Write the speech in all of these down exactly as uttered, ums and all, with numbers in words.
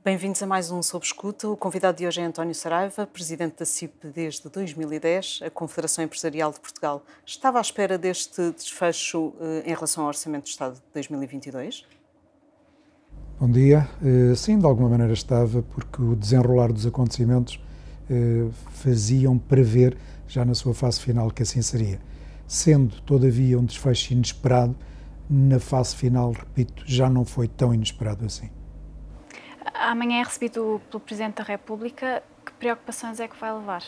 Bem-vindos a mais um Sob Escuta. O convidado de hoje é António Saraiva, presidente da C I P desde dois mil e dez, a Confederação Empresarial de Portugal. Estava à espera deste desfecho eh, em relação ao Orçamento de Estado de dois mil e vinte e dois? Bom dia. Uh, sim, de alguma maneira estava, porque o desenrolar dos acontecimentos uh, faziam prever, já na sua fase final, que assim seria. Sendo, todavia, um desfecho inesperado, na fase final, repito, já não foi tão inesperado assim. Amanhã é recebido pelo Presidente da República. Que preocupações é que vai levar?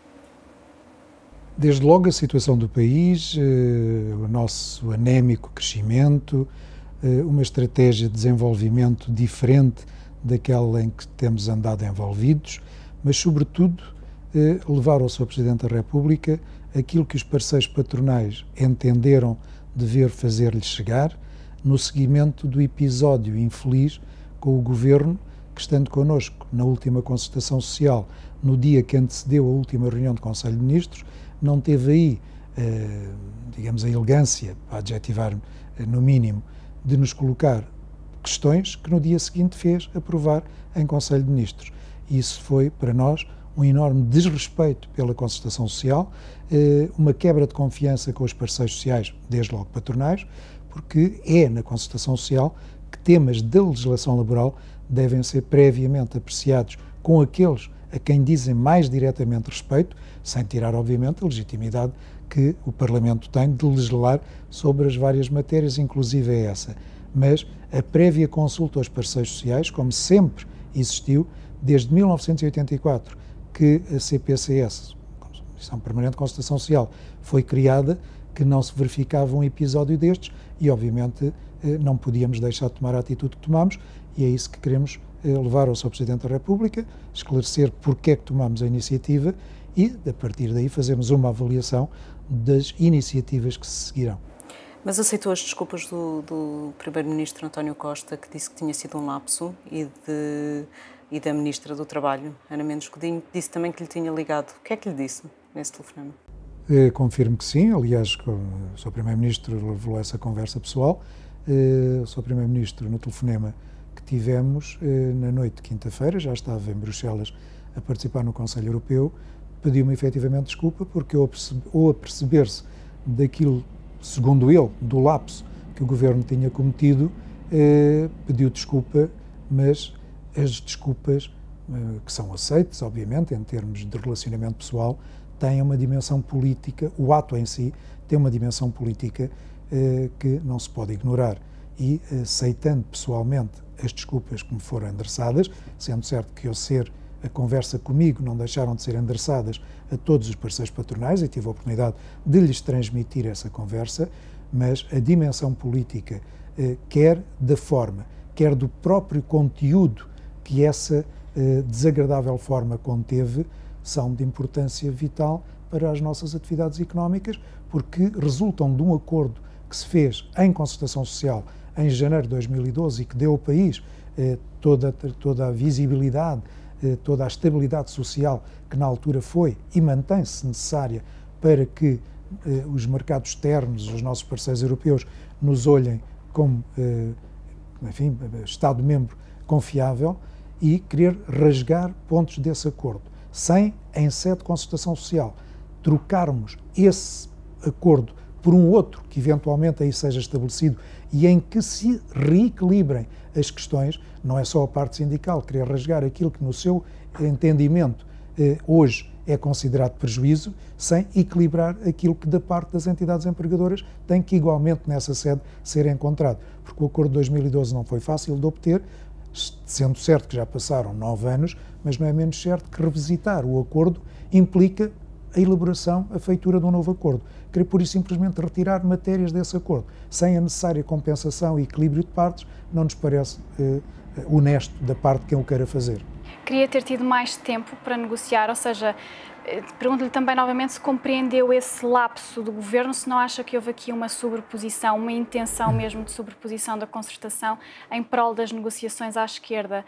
Desde logo a situação do país, uh, o nosso anémico crescimento, uh, uma estratégia de desenvolvimento diferente daquela em que temos andado envolvidos, mas, sobretudo, uh, levar ao senhor Presidente da República aquilo que os parceiros patronais entenderam dever fazer-lhe chegar no seguimento do episódio infeliz com o Governo, que, estando connosco na última concertação social, no dia que antecedeu a última reunião do Conselho de Ministros, não teve aí, eh, digamos, a elegância, para adjetivar eh, no mínimo, de nos colocar questões que no dia seguinte fez aprovar em Conselho de Ministros. E isso foi, para nós, um enorme desrespeito pela concertação social, eh, uma quebra de confiança com os parceiros sociais, desde logo patronais, porque é na concertação social que temas da legislação laboral devem ser previamente apreciados com aqueles a quem dizem mais diretamente respeito, sem tirar, obviamente, a legitimidade que o Parlamento tem de legislar sobre as várias matérias, inclusive essa. Mas a prévia consulta aos parceiros sociais, como sempre existiu, desde mil novecentos e oitenta e quatro, que a C P C S, Comissão Permanente de Concertação Social, foi criada, que não se verificava um episódio destes e, obviamente, não podíamos deixar de tomar a atitude que tomamos, e é isso que queremos levar ao senhor Presidente da República, esclarecer porque é que tomamos a iniciativa e, a partir daí, fazermos uma avaliação das iniciativas que se seguirão. Mas aceitou as desculpas do, do Primeiro-Ministro António Costa, que disse que tinha sido um lapso, e, de, e da Ministra do Trabalho, Ana Mendes Godinho, que disse também que lhe tinha ligado. O que é que lhe disse nesse telefonema? Confirmo que sim, aliás, o senhor Primeiro-Ministro revelou essa conversa pessoal. O senhor Primeiro-Ministro, no telefonema que tivemos na noite de quinta-feira, já estava em Bruxelas a participar no Conselho Europeu, pediu-me efetivamente desculpa, porque ao aperceber-se daquilo, segundo ele, do lapso que o Governo tinha cometido, eh, pediu desculpa, mas as desculpas, eh, que são aceitas, obviamente, em termos de relacionamento pessoal, têm uma dimensão política, o ato em si tem uma dimensão política eh, que não se pode ignorar. E, aceitando pessoalmente as desculpas que me foram endereçadas, sendo certo que eu ser a conversa comigo não deixaram de ser endereçadas a todos os parceiros patronais, e tive a oportunidade de lhes transmitir essa conversa, mas a dimensão política, eh, quer da forma, quer do próprio conteúdo que essa eh, desagradável forma conteve, são de importância vital para as nossas atividades económicas, porque resultam de um acordo que se fez em concertação social em janeiro de dois mil e doze e que deu ao país eh, toda, toda a visibilidade, eh, toda a estabilidade social que na altura foi e mantém-se necessária para que eh, os mercados externos, os nossos parceiros europeus, nos olhem como, eh, enfim, Estado-membro confiável, e querer rasgar pontos desse acordo, sem, em sede de concertação social, trocarmos esse acordo por um outro que eventualmente aí seja estabelecido e em que se reequilibrem as questões, não é só a parte sindical querer rasgar aquilo que no seu entendimento eh, hoje é considerado prejuízo, sem equilibrar aquilo que da parte das entidades empregadoras tem que igualmente nessa sede ser encontrado. Porque o acordo de dois mil e doze não foi fácil de obter, sendo certo que já passaram nove anos, mas não é menos certo que revisitar o acordo implica a elaboração, a feitura de um novo acordo. Querer, por isso, simplesmente retirar matérias desse acordo, sem a necessária compensação e equilíbrio de partes, não nos parece eh, honesto da parte de quem o queira fazer. Queria ter tido mais tempo para negociar, ou seja, pergunto-lhe também novamente se compreendeu esse lapso do Governo, se não acha que houve aqui uma sobreposição, uma intenção mesmo de sobreposição da concertação em prol das negociações à esquerda.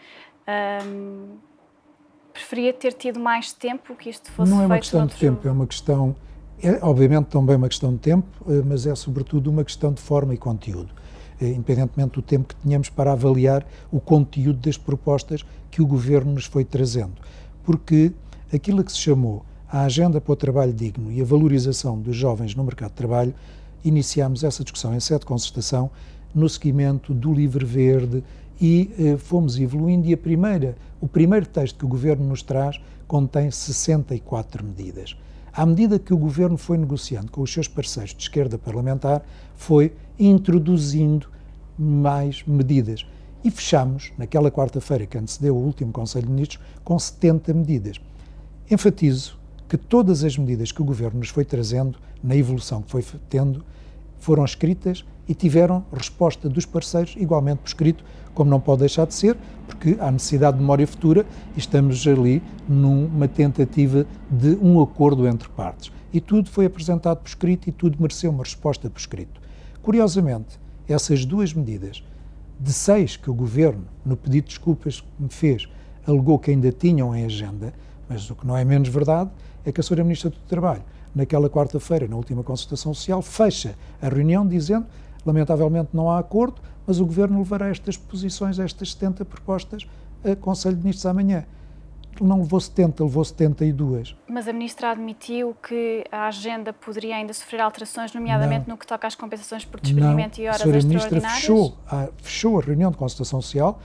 Hum, preferia ter tido mais tempo que isto fosse feito? Não é uma questão de tempo, é uma questão, é obviamente também uma questão de tempo, mas é sobretudo uma questão de forma e conteúdo. independentemente do tempo que tínhamos para avaliar o conteúdo das propostas que o Governo nos foi trazendo. Porque aquilo que se chamou a Agenda para o Trabalho Digno e a valorização dos jovens no mercado de trabalho, iniciámos essa discussão em sede de concertação no seguimento do Livre Verde e eh, fomos evoluindo, e a primeira, o primeiro texto que o Governo nos traz contém sessenta e quatro medidas. À medida que o Governo foi negociando com os seus parceiros de esquerda parlamentar, foi introduzindo mais medidas. E fechamos, naquela quarta-feira que antecedeu o último Conselho de Ministros, com setenta medidas. Enfatizo que todas as medidas que o Governo nos foi trazendo, na evolução que foi tendo, foram escritas e tiveram resposta dos parceiros igualmente por escrito, como não pode deixar de ser, porque há necessidade de memória futura e estamos ali numa tentativa de um acordo entre partes. E tudo foi apresentado por escrito e tudo mereceu uma resposta por escrito. Curiosamente, essas duas medidas, de seis que o Governo, no pedido de desculpas que me fez, alegou que ainda tinham em agenda, mas o que não é menos verdade é que a senhora Ministra do Trabalho, naquela quarta-feira, na última concertação social, fecha a reunião dizendo, lamentavelmente não há acordo, mas o Governo levará estas posições, estas setenta propostas, a Conselho de Ministros amanhã. Não levou setenta, levou setenta e dois. Mas a Ministra admitiu que a agenda poderia ainda sofrer alterações, nomeadamente não. no que toca às compensações por despedimento e horas extraordinárias? A senhora Ministra fechou a, fechou a reunião de concertação social,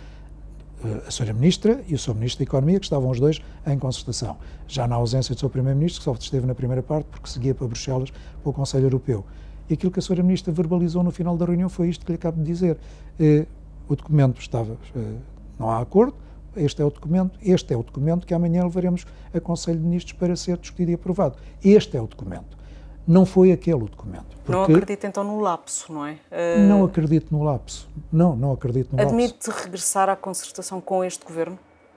a senhora Ministra e o senhor Ministro da Economia, que estavam os dois em concertação. Já na ausência do seu Primeiro-Ministro, que só esteve na primeira parte, porque seguia para Bruxelas, para o Conselho Europeu. E aquilo que a senhora Ministra verbalizou no final da reunião foi isto que lhe acabo de dizer. Eh, o documento estava, eh, não há acordo, este é o documento, este é o documento que amanhã levaremos a Conselho de Ministros para ser discutido e aprovado. Este é o documento. Não foi aquele o documento. Não acredito então no lapso, não é? Uh, não acredito no lapso. Não, não acredito no admite lapso. Admite regressar à concertação com este Governo?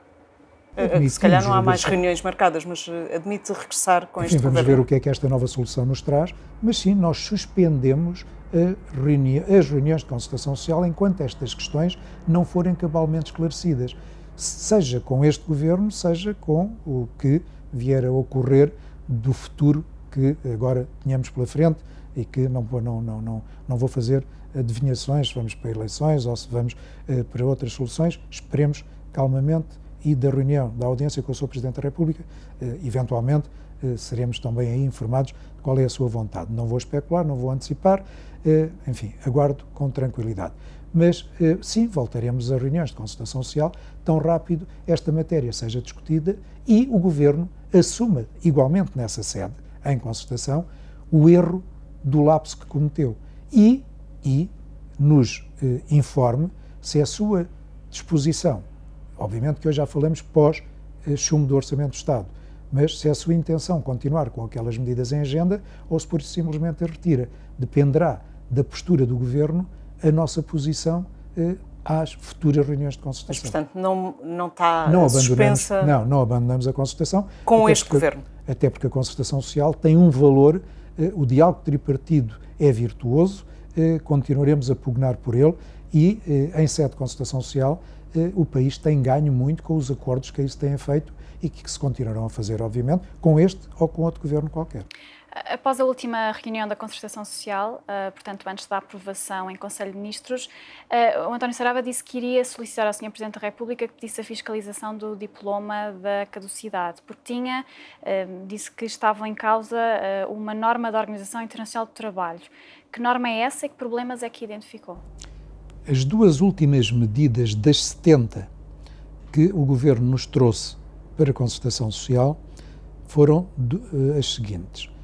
Admite, Se calhar não há regressar. mais reuniões marcadas, mas admite regressar com Enfim, este vamos Governo? Vamos ver o que é que esta nova solução nos traz, mas sim, nós suspendemos a reuni- as reuniões de concertação social enquanto estas questões não forem cabalmente esclarecidas, seja com este Governo, seja com o que vier a ocorrer do futuro que agora tínhamos pela frente e que não, não, não, não, não vou fazer adivinhações se vamos para eleições ou se vamos uh, para outras soluções. Esperemos calmamente e da reunião, da audiência com o senhor Presidente da República, uh, eventualmente uh, seremos também aí informados de qual é a sua vontade. Não vou especular, não vou antecipar, uh, enfim, aguardo com tranquilidade. Mas, uh, sim, voltaremos a reuniões de concertação social tão rápido esta matéria seja discutida e o Governo assuma, igualmente nessa sede, em concertação, o erro do lapso que cometeu e, e nos eh, informe se a sua disposição, obviamente que hoje já falamos pós-chumbo do Orçamento do Estado, mas se é a sua intenção continuar com aquelas medidas em agenda ou se por isso simplesmente a retira. Dependerá da postura do Governo a nossa posição eh, às futuras reuniões de concertação. Mas, portanto, não, não está não suspensa... Não, não abandonamos a concertação. Com este porque, Governo? Até porque a concertação social tem um valor, eh, o diálogo tripartido é virtuoso, eh, continuaremos a pugnar por ele e, eh, em sede de concertação social, eh, o país tem ganho muito com os acordos que aí se têm feito e que se continuarão a fazer, obviamente, com este ou com outro Governo qualquer. Após a última reunião da concertação social, uh, portanto, antes da aprovação em Conselho de Ministros, uh, o António Saraiva disse que iria solicitar ao senhor Presidente da República que pedisse a fiscalização do diploma da caducidade, porque tinha, uh, disse que estava em causa uh, uma norma da Organização Internacional do Trabalho. Que norma é essa e que problemas é que identificou? As duas últimas medidas das setenta que o Governo nos trouxe para a concertação social foram uh, as seguintes.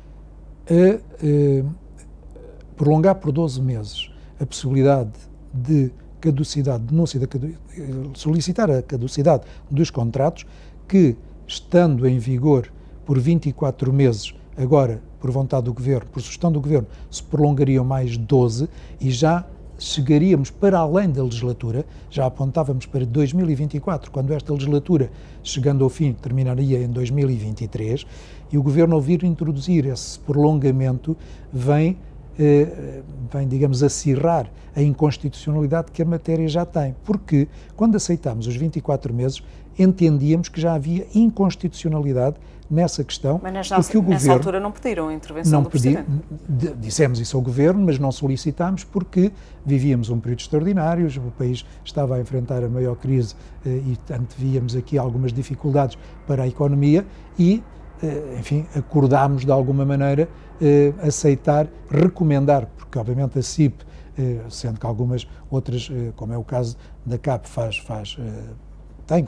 A, eh, prolongar por doze meses a possibilidade de caducidade, denúncia da cadu, solicitar a caducidade dos contratos que, estando em vigor por vinte e quatro meses, agora, por vontade do Governo, por sugestão do Governo, se prolongariam mais doze e já chegaríamos para além da legislatura, já apontávamos para dois mil e vinte e quatro, quando esta legislatura, chegando ao fim, terminaria em dois mil e vinte e três, e o Governo, ao vir introduzir esse prolongamento, vem eh, vem, digamos, acirrar a inconstitucionalidade que a matéria já tem. Porque, quando aceitámos os vinte e quatro meses, entendíamos que já havia inconstitucionalidade nessa questão. Mas nessa, porque o nessa governo, altura não pediram a intervenção não do Presidente? Pedi, dissemos isso ao Governo, mas não solicitámos porque vivíamos um período extraordinário, o país estava a enfrentar a maior crise eh, e, portanto, víamos aqui algumas dificuldades para a economia e, eh, enfim, acordámos de alguma maneira eh, aceitar, recomendar, porque obviamente a C I P, eh, sendo que algumas outras, eh, como é o caso da C A P, faz, faz eh, tem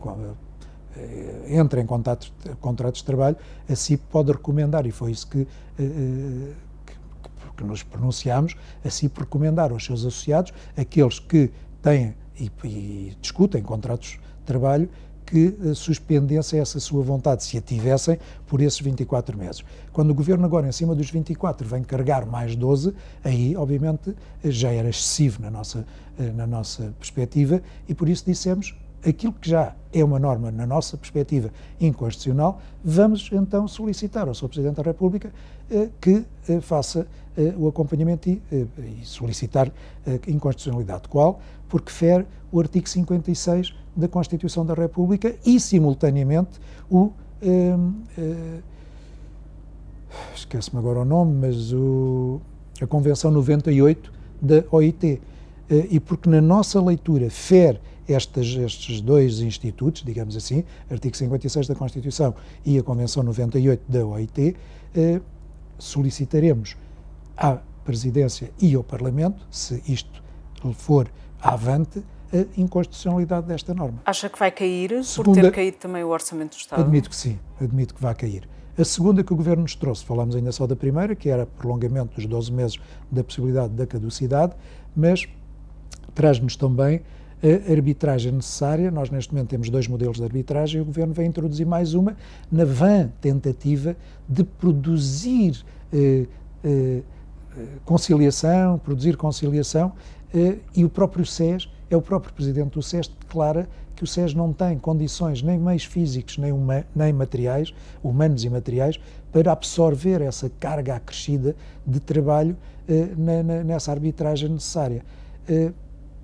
entra em contratos, contratos de trabalho, a C I P pode recomendar, e foi isso que, que, que nos pronunciámos, a C I P recomendar aos seus associados, aqueles que têm e, e discutem contratos de trabalho, que suspendessem essa sua vontade, se a tivessem, por esses vinte e quatro meses. Quando o Governo agora, em cima dos vinte e quatro, vem carregar mais doze, aí, obviamente, já era excessivo na nossa, na nossa perspectiva, e por isso dissemos, aquilo que já é uma norma, na nossa perspectiva, inconstitucional, vamos então solicitar ao senhor Presidente da República eh, que eh, faça eh, o acompanhamento e, eh, e solicitar a inconstitucionalidade. Qual? Porque fere o artigo cinquenta e seis da Constituição da República e, simultaneamente, o... Eh, eh, esquece-me agora o nome, mas o, a Convenção noventa e oito da O I T. Eh, e porque na nossa leitura fere Estes, estes dois institutos, digamos assim, artigo cinquenta e seis da Constituição e a Convenção noventa e oito da O I T, eh, solicitaremos à Presidência e ao Parlamento, se isto for avante, a inconstitucionalidade desta norma. Acha que vai cair Segunda, por ter caído também o Orçamento do Estado? Admito que sim, admito que vai cair. A segunda que o Governo nos trouxe, falamos ainda só da primeira, que era prolongamento dos doze meses da possibilidade da caducidade, mas traz-nos também a arbitragem necessária. Nós neste momento temos dois modelos de arbitragem e o Governo vai introduzir mais uma na vã tentativa de produzir eh, eh, conciliação, produzir conciliação eh, e o próprio S E S, é o próprio Presidente do S E S que declara que o S E S não tem condições, nem meios físicos, nem, uma, nem materiais, humanos e materiais, para absorver essa carga acrescida de trabalho eh, na, na, nessa arbitragem necessária. Eh,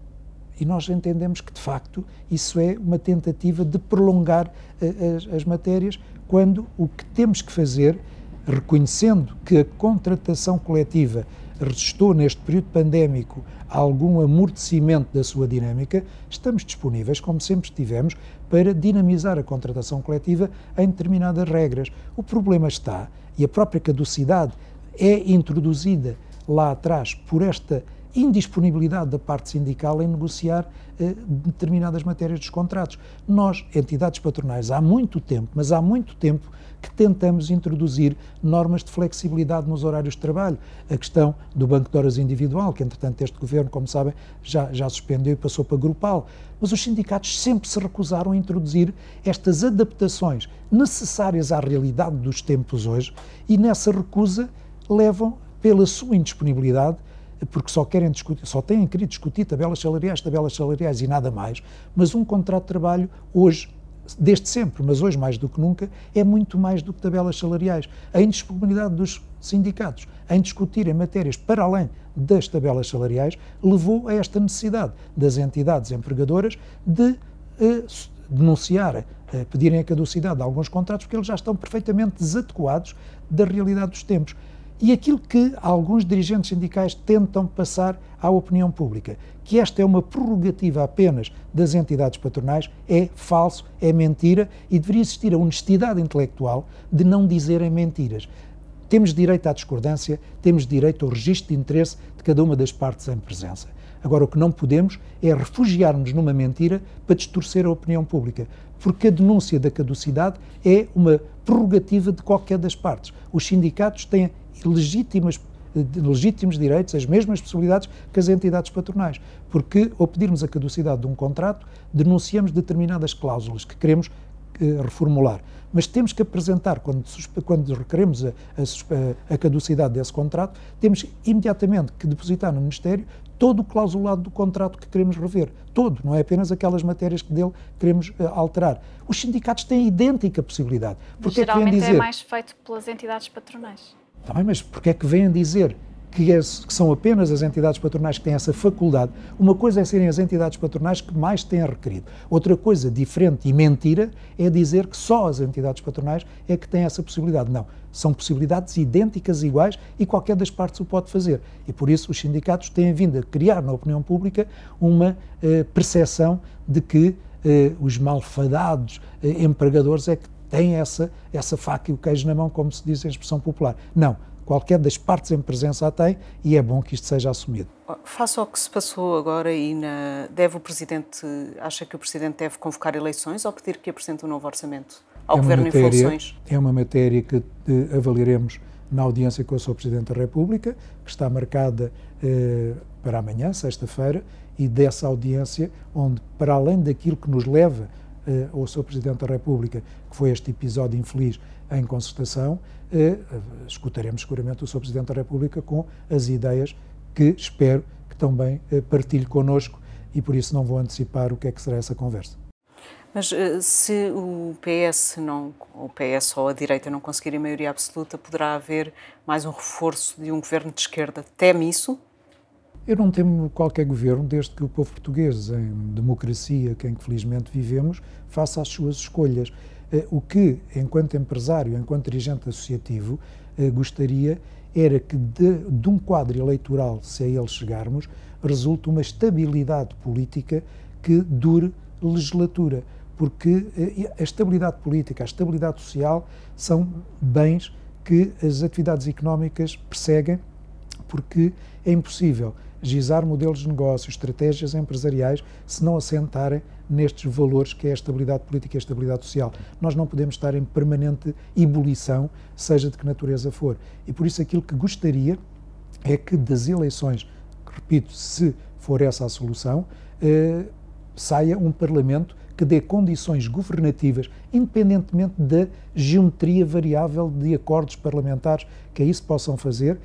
E nós entendemos que, de facto, isso é uma tentativa de prolongar uh, as, as matérias, quando o que temos que fazer, reconhecendo que a contratação coletiva resistou neste período pandémico a algum amortecimento da sua dinâmica, estamos disponíveis, como sempre estivemos, para dinamizar a contratação coletiva em determinadas regras. O problema está, e a própria caducidade é introduzida lá atrás por esta indisponibilidade da parte sindical em negociar eh, determinadas matérias dos contratos. Nós, entidades patronais, há muito tempo, mas há muito tempo que tentamos introduzir normas de flexibilidade nos horários de trabalho. A questão do banco de horas individual, que entretanto este Governo, como sabem, já, já suspendeu e passou para grupal. Mas os sindicatos sempre se recusaram a introduzir estas adaptações necessárias à realidade dos tempos hoje e nessa recusa levam, pela sua indisponibilidade, porque só querem discutir, só têm querido discutir tabelas salariais, tabelas salariais e nada mais, mas um contrato de trabalho hoje, desde sempre, mas hoje mais do que nunca, é muito mais do que tabelas salariais. A indisponibilidade dos sindicatos em discutirem matérias para além das tabelas salariais levou a esta necessidade das entidades empregadoras de eh, denunciarem, eh, pedirem a caducidade de alguns contratos, porque eles já estão perfeitamente desadequados da realidade dos tempos. E aquilo que alguns dirigentes sindicais tentam passar à opinião pública, que esta é uma prerrogativa apenas das entidades patronais, é falso, é mentira e deveria existir a honestidade intelectual de não dizerem mentiras. Temos direito à discordância, temos direito ao registro de interesse de cada uma das partes em presença. Agora, o que não podemos é refugiar-nos numa mentira para distorcer a opinião pública, porque a denúncia da caducidade é uma prerrogativa de qualquer das partes. Os sindicatos têm legítimas, legítimos direitos, as mesmas possibilidades que as entidades patronais, porque ao pedirmos a caducidade de um contrato, denunciamos determinadas cláusulas que queremos eh, reformular. Mas temos que apresentar, quando, quando requeremos a, a, a caducidade desse contrato, temos imediatamente que depositar no Ministério todo o clausulado do contrato que queremos rever. Todo, não é apenas aquelas matérias que dele queremos uh, alterar. Os sindicatos têm a idêntica possibilidade. Porque geralmente é, que dizer, é mais feito pelas entidades patronais. Também, mas porque é que vêm dizer que, é, que são apenas as entidades patronais que têm essa faculdade. Uma coisa é serem as entidades patronais que mais têm requerido. Outra coisa diferente e mentira é dizer que só as entidades patronais é que têm essa possibilidade. Não, são possibilidades idênticas, iguais, e qualquer das partes o pode fazer. E por isso os sindicatos têm vindo a criar na opinião pública uma eh, percepção de que eh, os malfadados eh, empregadores é que têm essa, essa faca e o queijo na mão, como se diz em expressão popular. Não. Qualquer das partes em presença a tem e é bom que isto seja assumido. Face ao que se passou agora, e na, deve o Presidente, acha que o Presidente deve convocar eleições ou pedir que apresente um novo orçamento ao é Governo matéria, em funções? É uma matéria que eh, avaliaremos na audiência com o senhor Presidente da República, que está marcada eh, para amanhã, sexta-feira, e dessa audiência, onde, para além daquilo que nos leva eh, ao senhor Presidente da República, que foi este episódio infeliz em concertação, eh, escutaremos seguramente o senhor Presidente da República com as ideias que espero que também eh, partilhe connosco, e por isso não vou antecipar o que é que será essa conversa. Mas se o P S não, o P S ou a direita não conseguirem maioria absoluta, poderá haver mais um reforço de um governo de esquerda? Teme isso? Eu não temo qualquer governo, desde que o povo português, em democracia, que felizmente vivemos, faça as suas escolhas. O que, enquanto empresário, enquanto dirigente associativo, gostaria era que de, de um quadro eleitoral, se a ele chegarmos, resulte uma estabilidade política que dure legislatura, porque a estabilidade política, a estabilidade social são bens que as atividades económicas perseguem, porque é impossível gizar modelos de negócio, estratégias empresariais, se não assentarem nestes valores que é a estabilidade política e a estabilidade social. Nós não podemos estar em permanente ebulição, seja de que natureza for. E por isso aquilo que gostaria é que das eleições, repito, se for essa a solução, eh, saia um Parlamento que dê condições governativas, independentemente da geometria variável de acordos parlamentares que aí se possam fazer,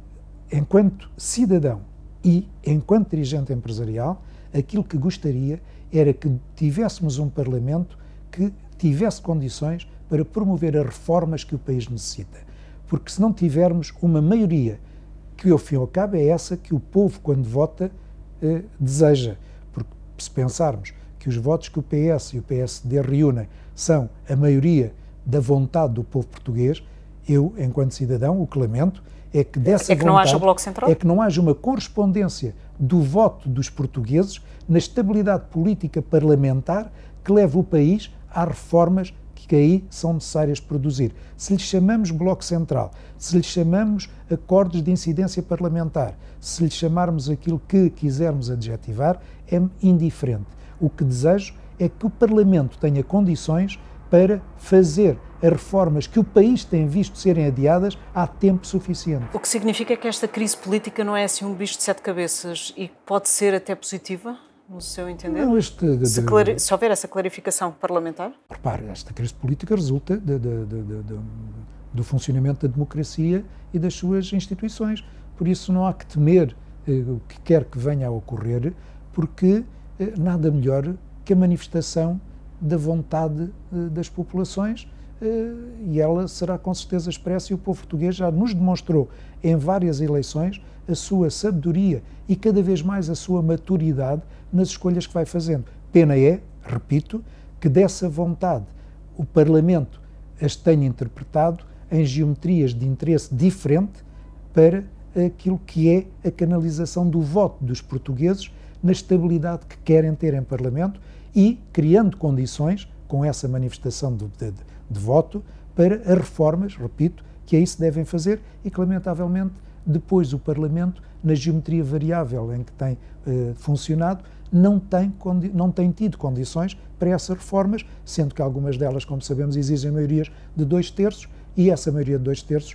enquanto cidadão e enquanto dirigente empresarial, aquilo que gostaria era que tivéssemos um Parlamento que tivesse condições para promover as reformas que o país necessita. Porque se não tivermos uma maioria, que ao fim e ao cabo é essa que o povo, quando vota, eh, deseja. Porque se pensarmos que os votos que o P S e o P S D reúnem são a maioria da vontade do povo português, eu, enquanto cidadão, o que lamento é que dessa é que vontade, não haja Bloco Central? É que não haja uma correspondência do voto dos portugueses na estabilidade política parlamentar que leva o país às reformas que aí são necessárias produzir. Se lhe chamamos Bloco Central, se lhe chamamos acordos de incidência parlamentar, se lhe chamarmos aquilo que quisermos adjetivar, é indiferente. O que desejo é que o Parlamento tenha condições para fazer as reformas que o país tem visto serem adiadas há tempo suficiente. O que significa que esta crise política não é assim um bicho de sete cabeças e pode ser até positiva, no seu entender? Não, este, de, se, clari- se houver essa clarificação parlamentar? Repare, esta crise política resulta de, de, de, de, de, do funcionamento da democracia e das suas instituições. Por isso não há que temer eh, o que quer que venha a ocorrer, porque eh, nada melhor que a manifestação da vontade eh, das populações, eh, e ela será com certeza expressa, e o povo português já nos demonstrou em várias eleições a sua sabedoria e cada vez mais a sua maturidade nas escolhas que vai fazendo. Pena é, repito, que dessa vontade o Parlamento as tenha interpretado em geometrias de interesse diferente para aquilo que é a canalização do voto dos portugueses na estabilidade que querem ter em Parlamento e criando condições, com essa manifestação de, de, de voto, para as reformas, repito, que aí se devem fazer e que, lamentavelmente, depois o Parlamento, na geometria variável em que tem eh, funcionado, não tem, não tem tido condições para essas reformas, sendo que algumas delas, como sabemos, exigem maiorias de dois terços e essa maioria de dois terços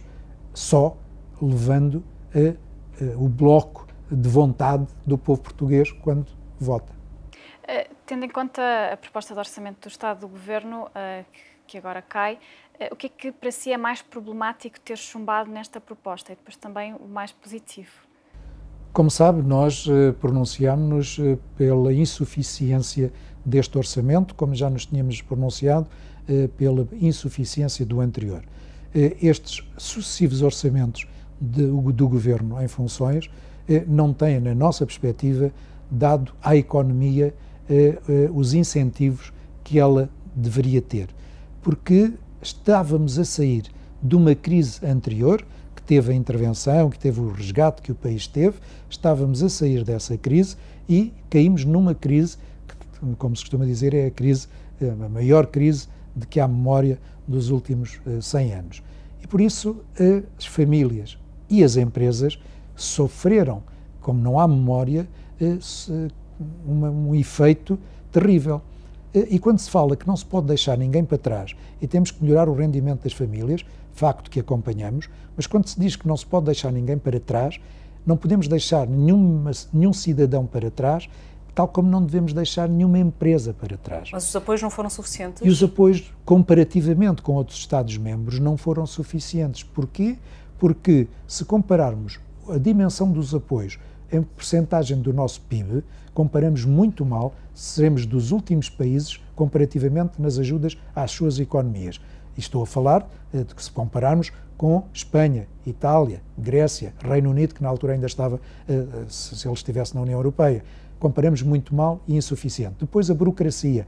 só levando a, a, o bloco de vontade do povo português quando vota. Uh, tendo em conta a proposta de orçamento do Estado do Governo, uh, que agora cai, uh, o que é que para si é mais problemático ter chumbado nesta proposta e depois também o mais positivo? Como sabe, nós uh, pronunciámos-nos uh, pela insuficiência deste orçamento, como já nos tínhamos pronunciado uh, pela insuficiência do anterior. Uh, estes sucessivos orçamentos de, do Governo em funções eh, não tem, na nossa perspectiva, dado à economia eh, eh, os incentivos que ela deveria ter. Porque estávamos a sair de uma crise anterior, que teve a intervenção, que teve o resgate que o país teve, estávamos a sair dessa crise e caímos numa crise que, como se costuma dizer, é a crise, a maior crise de que há memória dos últimos cem anos. E por isso as famílias e as empresas sofreram, como não há memória, uma, um efeito terrível. E quando se fala que não se pode deixar ninguém para trás e temos que melhorar o rendimento das famílias, facto que acompanhamos, mas quando se diz que não se pode deixar ninguém para trás, não podemos deixar nenhuma, nenhum cidadão para trás, tal como não devemos deixar nenhuma empresa para trás. Mas os apoios não foram suficientes? E os apoios, comparativamente com outros Estados-membros, não foram suficientes. Porquê? Porque, se compararmos a dimensão dos apoios em percentagem do nosso P I B, comparamos muito mal, seremos dos últimos países comparativamente nas ajudas às suas economias. E estou a falar de que se compararmos com Espanha, Itália, Grécia, Reino Unido, que na altura ainda estava, se ele estivesse na União Europeia, comparamos muito mal e insuficiente. Depois a burocracia,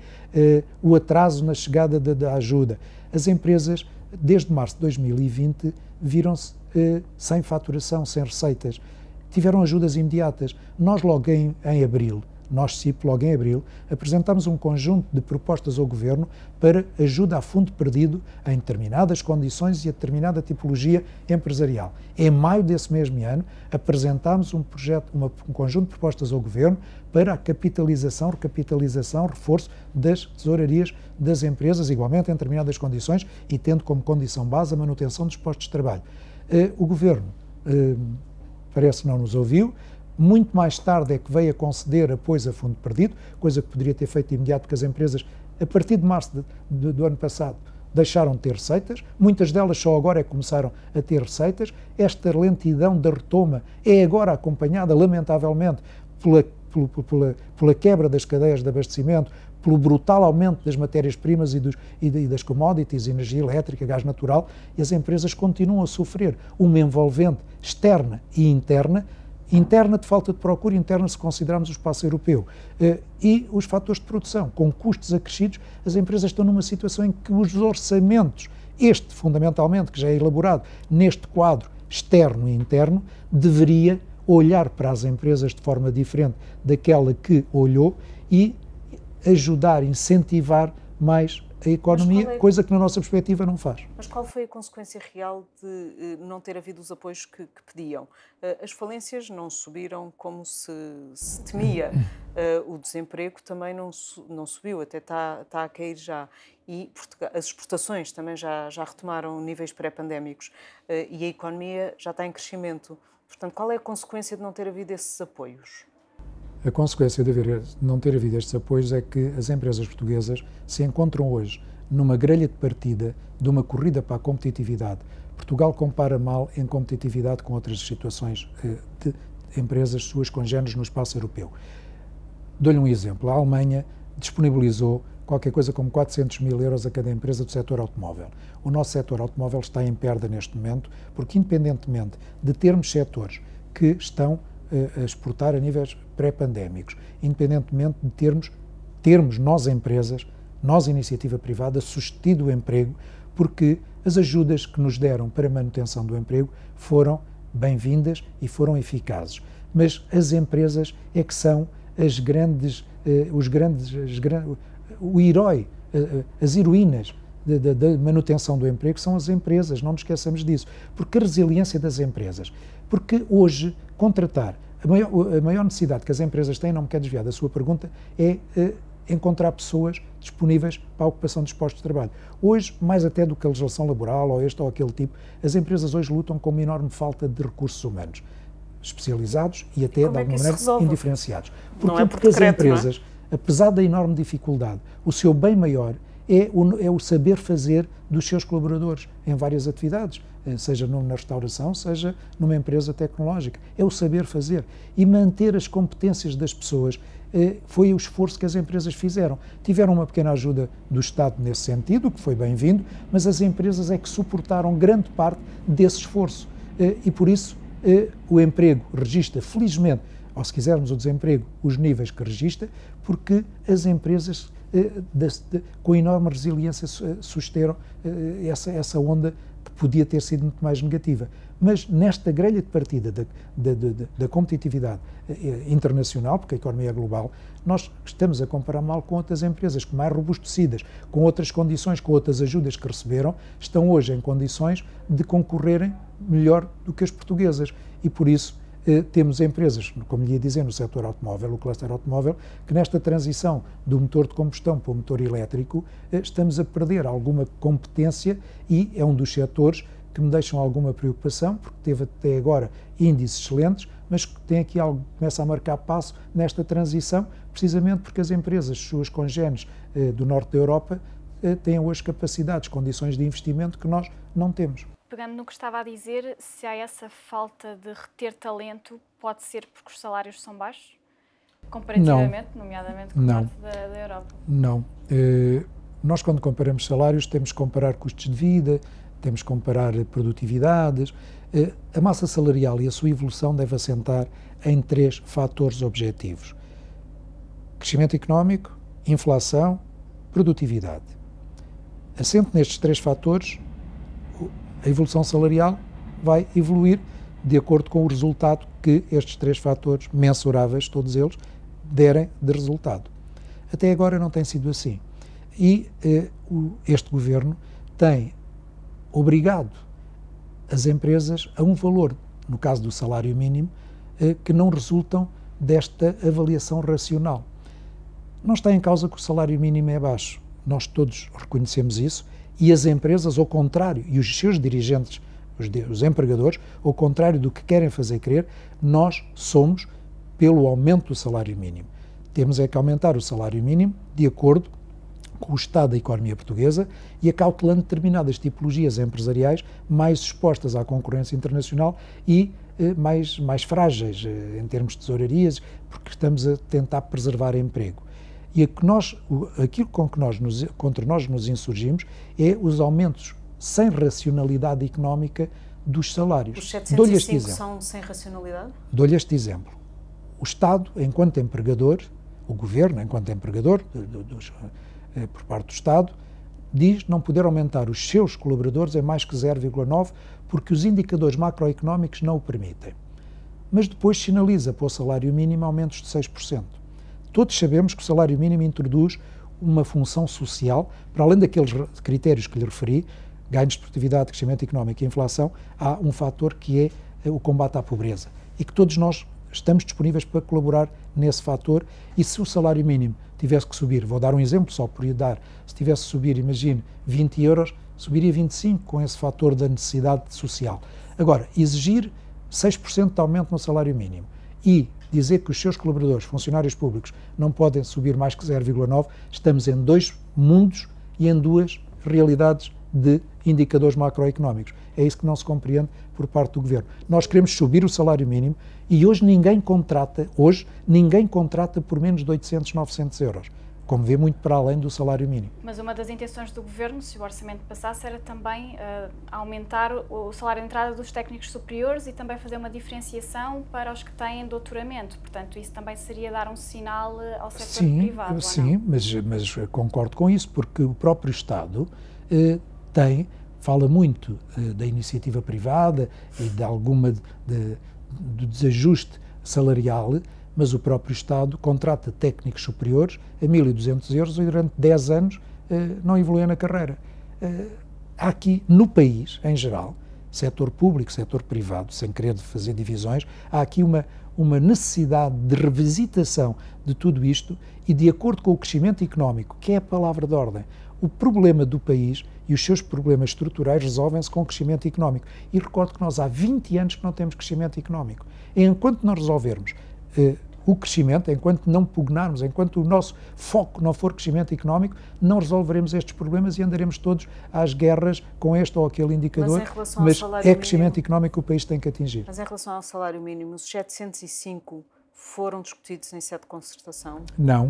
o atraso na chegada da ajuda. As empresas, desde março de dois mil e vinte, viram-se sem faturação, sem receitas. Tiveram ajudas imediatas. Nós logo em, em abril, nós C I P, logo em abril, apresentámos um conjunto de propostas ao Governo para ajuda a fundo perdido em determinadas condições e a determinada tipologia empresarial. Em maio desse mesmo ano, apresentámos um projeto, uma, um conjunto de propostas ao Governo para a capitalização, recapitalização, reforço das tesourarias das empresas, igualmente em determinadas condições e tendo como condição base a manutenção dos postos de trabalho. Uh, o Governo uh, parece que não nos ouviu. Muito mais tarde é que veio a conceder apoios a fundo perdido, coisa que poderia ter feito de imediato, porque as empresas, a partir de março de, de, do ano passado, deixaram de ter receitas, muitas delas só agora é que começaram a ter receitas. Esta lentidão da retoma é agora acompanhada, lamentavelmente, pela, pela, pela, pela quebra das cadeias de abastecimento, pelo brutal aumento das matérias-primas e, e, e das commodities, energia elétrica, gás natural, e as empresas continuam a sofrer uma envolvente externa e interna, interna de falta de procura, interna se considerarmos o espaço europeu, uh, e os fatores de produção. Com custos acrescidos, as empresas estão numa situação em que os orçamentos, este fundamentalmente, que já é elaborado neste quadro externo e interno, deveria olhar para as empresas de forma diferente daquela que olhou e ajudar, incentivar mais a economia, é... coisa que na nossa perspectiva não faz. Mas qual foi a consequência real de uh, não ter havido os apoios que, que pediam? Uh, as falências não subiram como se, se temia, uh, o desemprego também não, não subiu, até está, está a cair já. E Portugal, as exportações também já, já retomaram níveis pré-pandémicos uh, e a economia já está em crescimento. Portanto, qual é a consequência de não ter havido esses apoios? A consequência de haver, não ter havido estes apoios é que as empresas portuguesas se encontram hoje numa grelha de partida de uma corrida para a competitividade. Portugal compara mal em competitividade com outras situações de empresas suas congêneres no espaço europeu. Dou-lhe um exemplo. A Alemanha disponibilizou qualquer coisa como quatrocentos mil euros a cada empresa do setor automóvel. O nosso setor automóvel está em perda neste momento, porque independentemente de termos setores que estão a exportar a níveis pré-pandémicos, independentemente de termos, termos nós empresas, nós iniciativa privada, sustido o emprego, porque as ajudas que nos deram para a manutenção do emprego foram bem-vindas e foram eficazes. Mas as empresas é que são as grandes, eh, os grandes, as, o herói, eh, as heroínas da manutenção do emprego são as empresas, não nos esqueçamos disso. Porque a resiliência das empresas, porque hoje contratar, a maior, a maior necessidade que as empresas têm, não me quero desviar da sua pergunta, é uh, encontrar pessoas disponíveis para a ocupação dos postos de trabalho. Hoje, mais até do que a legislação laboral ou este ou aquele tipo, as empresas hoje lutam com uma enorme falta de recursos humanos, especializados e até, e de alguma é maneira, indiferenciados. Porquê? Não é por Porque decreto, as empresas, é? apesar da enorme dificuldade, o seu bem maior é o, é o saber fazer dos seus colaboradores em várias atividades, seja na restauração, seja numa empresa tecnológica. É o saber fazer. E manter as competências das pessoas foi o esforço que as empresas fizeram. Tiveram uma pequena ajuda do Estado nesse sentido, que foi bem-vindo, mas as empresas é que suportaram grande parte desse esforço. e por isso o emprego registra, felizmente, ou se quisermos o desemprego, os níveis que registra, porque as empresas com enorme resiliência susteram essa, essa onda que podia ter sido muito mais negativa. Mas nesta grelha de partida da, da, da, da competitividade internacional, porque a economia é global, nós estamos a comparar mal com outras empresas que mais robustecidas, com outras condições, com outras ajudas que receberam, estão hoje em condições de concorrerem melhor do que as portuguesas. E por isso eh, temos empresas, como lhe ia dizer, no setor automóvel, o cluster automóvel, que nesta transição do motor de combustão para o motor elétrico, eh, estamos a perder alguma competência e é um dos setores que me deixam alguma preocupação, porque teve até agora índices excelentes, mas que tem aqui algo, começa a marcar passo nesta transição, precisamente porque as empresas, suas congêneres eh, do norte da Europa, eh, têm hoje capacidades, condições de investimento que nós não temos. Pegando no que estava a dizer, se há essa falta de reter talento, pode ser porque os salários são baixos? Comparativamente, não. nomeadamente com o norte da, da Europa? Não. Eh, nós, quando comparamos salários, temos que comparar custos de vida, temos que comparar produtividades. A massa salarial e a sua evolução deve assentar em três fatores objetivos: crescimento económico, inflação, produtividade. Assente nestes três fatores, a evolução salarial vai evoluir de acordo com o resultado que estes três fatores, mensuráveis, todos eles, derem de resultado. Até agora não tem sido assim. E eh, o, este governo tem obrigado as empresas a um valor, no caso do salário mínimo, eh, que não resultam desta avaliação racional. Não está em causa que o salário mínimo é baixo, nós todos reconhecemos isso, e as empresas, ao contrário, e os seus dirigentes, os, de, os empregadores, ao contrário do que querem fazer crer, nós somos pelo aumento do salário mínimo. Temos é que aumentar o salário mínimo de acordo com o estado da economia portuguesa e acautelando determinadas tipologias empresariais mais expostas à concorrência internacional e eh, mais, mais frágeis eh, em termos de tesourarias, porque estamos a tentar preservar emprego. E a que nós, aquilo com que nós nos, contra nós nos insurgimos é os aumentos sem racionalidade económica dos salários. Os setecentos e cinco são sem racionalidade? Dou-lhe este exemplo. O Estado, enquanto empregador, o Governo, enquanto empregador, dos por parte do Estado, diz não poder aumentar os seus colaboradores em mais que zero vírgula nove porque os indicadores macroeconómicos não o permitem. Mas depois sinaliza para o salário mínimo aumentos de seis por cento. Todos sabemos que o salário mínimo introduz uma função social, para além daqueles critérios que lhe referi, ganhos de produtividade, crescimento económico e inflação, há um fator que é o combate à pobreza e que todos nós estamos disponíveis para colaborar nesse fator. E se o salário mínimo tivesse que subir, vou dar um exemplo só por lhe dar, se tivesse que subir, imagine, vinte euros, subiria vinte e cinco com esse fator da necessidade social. Agora, exigir seis por cento de aumento no salário mínimo e dizer que os seus colaboradores, funcionários públicos, não podem subir mais que zero vírgula nove, estamos em dois mundos e em duas realidades de indicadores macroeconómicos. É isso que não se compreende por parte do Governo. Nós queremos subir o salário mínimo e hoje ninguém contrata, hoje ninguém contrata por menos de oitocentos, novecentos euros, como vê, muito para além do salário mínimo. Mas uma das intenções do Governo, se o orçamento passasse, era também uh, aumentar o salário de entrada dos técnicos superiores e também fazer uma diferenciação para os que têm doutoramento. Portanto, isso também seria dar um sinal ao setor sim, privado, sim, mas, mas concordo com isso, porque o próprio Estado uh, tem, fala muito uh, da iniciativa privada e de alguma de, de, do desajuste salarial, mas o próprio Estado contrata técnicos superiores a mil e duzentos euros e durante dez anos uh, não evoluem na carreira. Uh, há aqui, no país, em geral, setor público, setor privado, sem querer fazer divisões, há aqui uma, uma necessidade de revisitação de tudo isto e de acordo com o crescimento económico, que é a palavra de ordem. O problema do país e os seus problemas estruturais resolvem-se com o crescimento económico. E recordo que nós há vinte anos que não temos crescimento económico. E enquanto não resolvermos uh, o crescimento, enquanto não pugnarmos, enquanto o nosso foco não for crescimento económico, não resolveremos estes problemas e andaremos todos às guerras com este ou aquele indicador, mas, mas é crescimento mínimo, económico que o país tem que atingir. Mas em relação ao salário mínimo, os setecentos e cinco foram discutidos em sede de concertação? Não.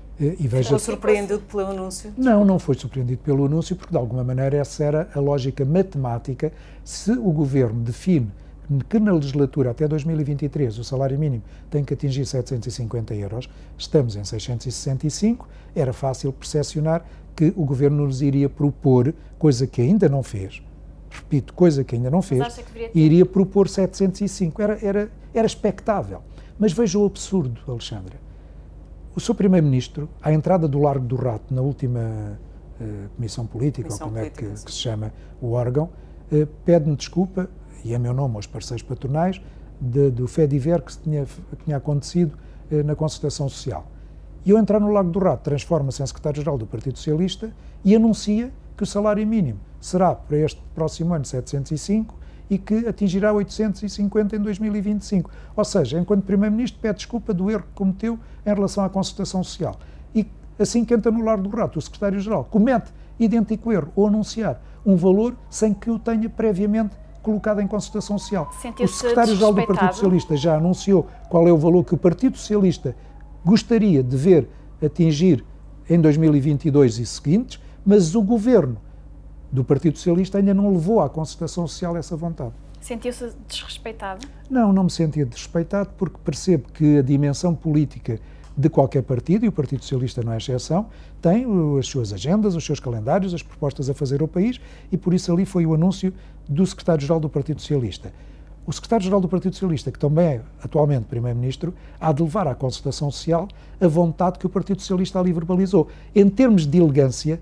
E veja, foi surpreendido pelo anúncio? Não, não foi surpreendido pelo anúncio, porque de alguma maneira essa era a lógica matemática. Se o Governo define que na legislatura até dois mil e vinte e três o salário mínimo tem que atingir setecentos e cinquenta euros, estamos em seiscentos e sessenta e cinco, era fácil percepcionar que o Governo nos iria propor, coisa que ainda não fez, repito, coisa que ainda não fez, iria propor setecentos e cinco, era, era, era expectável. Mas veja o absurdo, Alexandra. O seu Primeiro-Ministro, à entrada do Largo do Rato, na última uh, Comissão Política, Comissão ou como política, é que, que se chama o órgão, uh, pede-me desculpa, e é meu nome aos parceiros patronais, de, do Fediver que, se tinha, que tinha acontecido uh, na concertação social. E ao entrar no Largo do Rato, transforma-se em secretário-geral do Partido Socialista e anuncia que o salário mínimo será, para este próximo ano, setecentos e cinco e que atingirá oitocentos e cinquenta em dois mil e vinte e cinco. Ou seja, enquanto Primeiro-Ministro pede desculpa do erro que cometeu em relação à concertação social. E assim que entra no Largo do Rato, o secretário-geral comete idêntico erro ou anunciar um valor sem que o tenha previamente colocado em concertação social. O secretário-geral do Partido Socialista já anunciou qual é o valor que o Partido Socialista gostaria de ver atingir em dois mil e vinte e dois e seguintes, mas o Governo do Partido Socialista ainda não levou à concertação social essa vontade. Sentiu-se desrespeitado? Não, não me sentia desrespeitado porque percebo que a dimensão política de qualquer partido, e o Partido Socialista não é exceção, tem as suas agendas, os seus calendários, as propostas a fazer ao país e por isso ali foi o anúncio do secretário-geral do Partido Socialista. O secretário-geral do Partido Socialista, que também é atualmente Primeiro-Ministro, há de levar à concertação social a vontade que o Partido Socialista ali verbalizou. Em termos de elegância,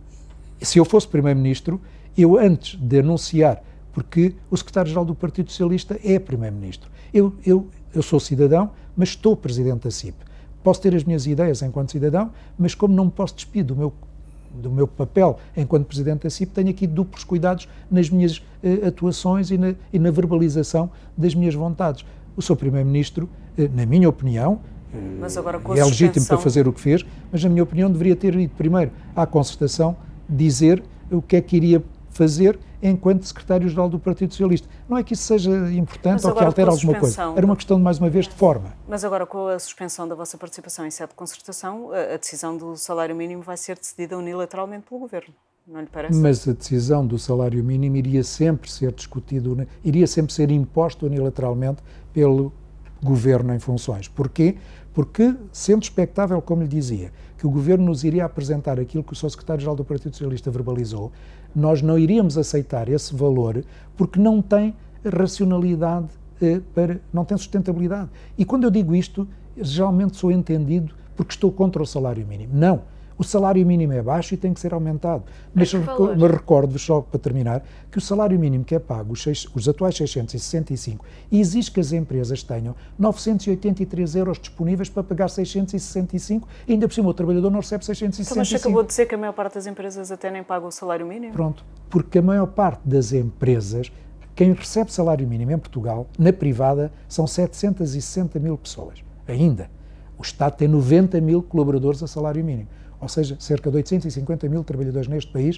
se eu fosse Primeiro-Ministro, eu antes de anunciar, porque o secretário-geral do Partido Socialista é Primeiro-Ministro. Eu, eu, eu sou cidadão, mas estou Presidente da C I P. Posso ter as minhas ideias enquanto cidadão, mas como não me posso despedir do meu, do meu papel enquanto Presidente da C I P, tenho aqui duplos cuidados nas minhas uh, atuações e na, e na verbalização das minhas vontades. O seu Primeiro-Ministro, uh, na minha opinião, uh, mas agora com a é legítimo suspensão... para fazer o que fez, mas na minha opinião deveria ter ido primeiro à concertação dizer o que é que iria fazer enquanto secretário-geral do Partido Socialista. Não é que isso seja importante ou que altere alguma coisa. Era uma questão, de, mais uma vez, de forma. Mas agora, com a suspensão da vossa participação em sede de concertação, a, a decisão do salário mínimo vai ser decidida unilateralmente pelo Governo, não lhe parece? Mas a decisão do salário mínimo iria sempre ser discutida, iria sempre ser imposta unilateralmente pelo Governo em funções. Porquê? Porque, sendo expectável, como lhe dizia, que o Governo nos iria apresentar aquilo que o seu secretário-geral do Partido Socialista verbalizou, nós não iríamos aceitar esse valor porque não tem racionalidade, eh, para, não tem sustentabilidade. E quando eu digo isto, geralmente sou entendido porque estou contra o salário mínimo. Não. O salário mínimo é baixo e tem que ser aumentado. Mas me recordo-vos, só para terminar, que o salário mínimo que é pago, os, seis, os atuais seiscentos e sessenta e cinco, exige que as empresas tenham novecentos e oitenta e três euros disponíveis para pagar seiscentos e sessenta e cinco, e ainda por cima o trabalhador não recebe seiscentos e sessenta e cinco. Então, mas acabou de dizer que a maior parte das empresas até nem paga o salário mínimo? Pronto, porque a maior parte das empresas, quem recebe salário mínimo em Portugal, na privada, são setecentos e sessenta mil pessoas. Ainda. O Estado tem noventa mil colaboradores a salário mínimo. Ou seja, cerca de oitocentos e cinquenta mil trabalhadores neste país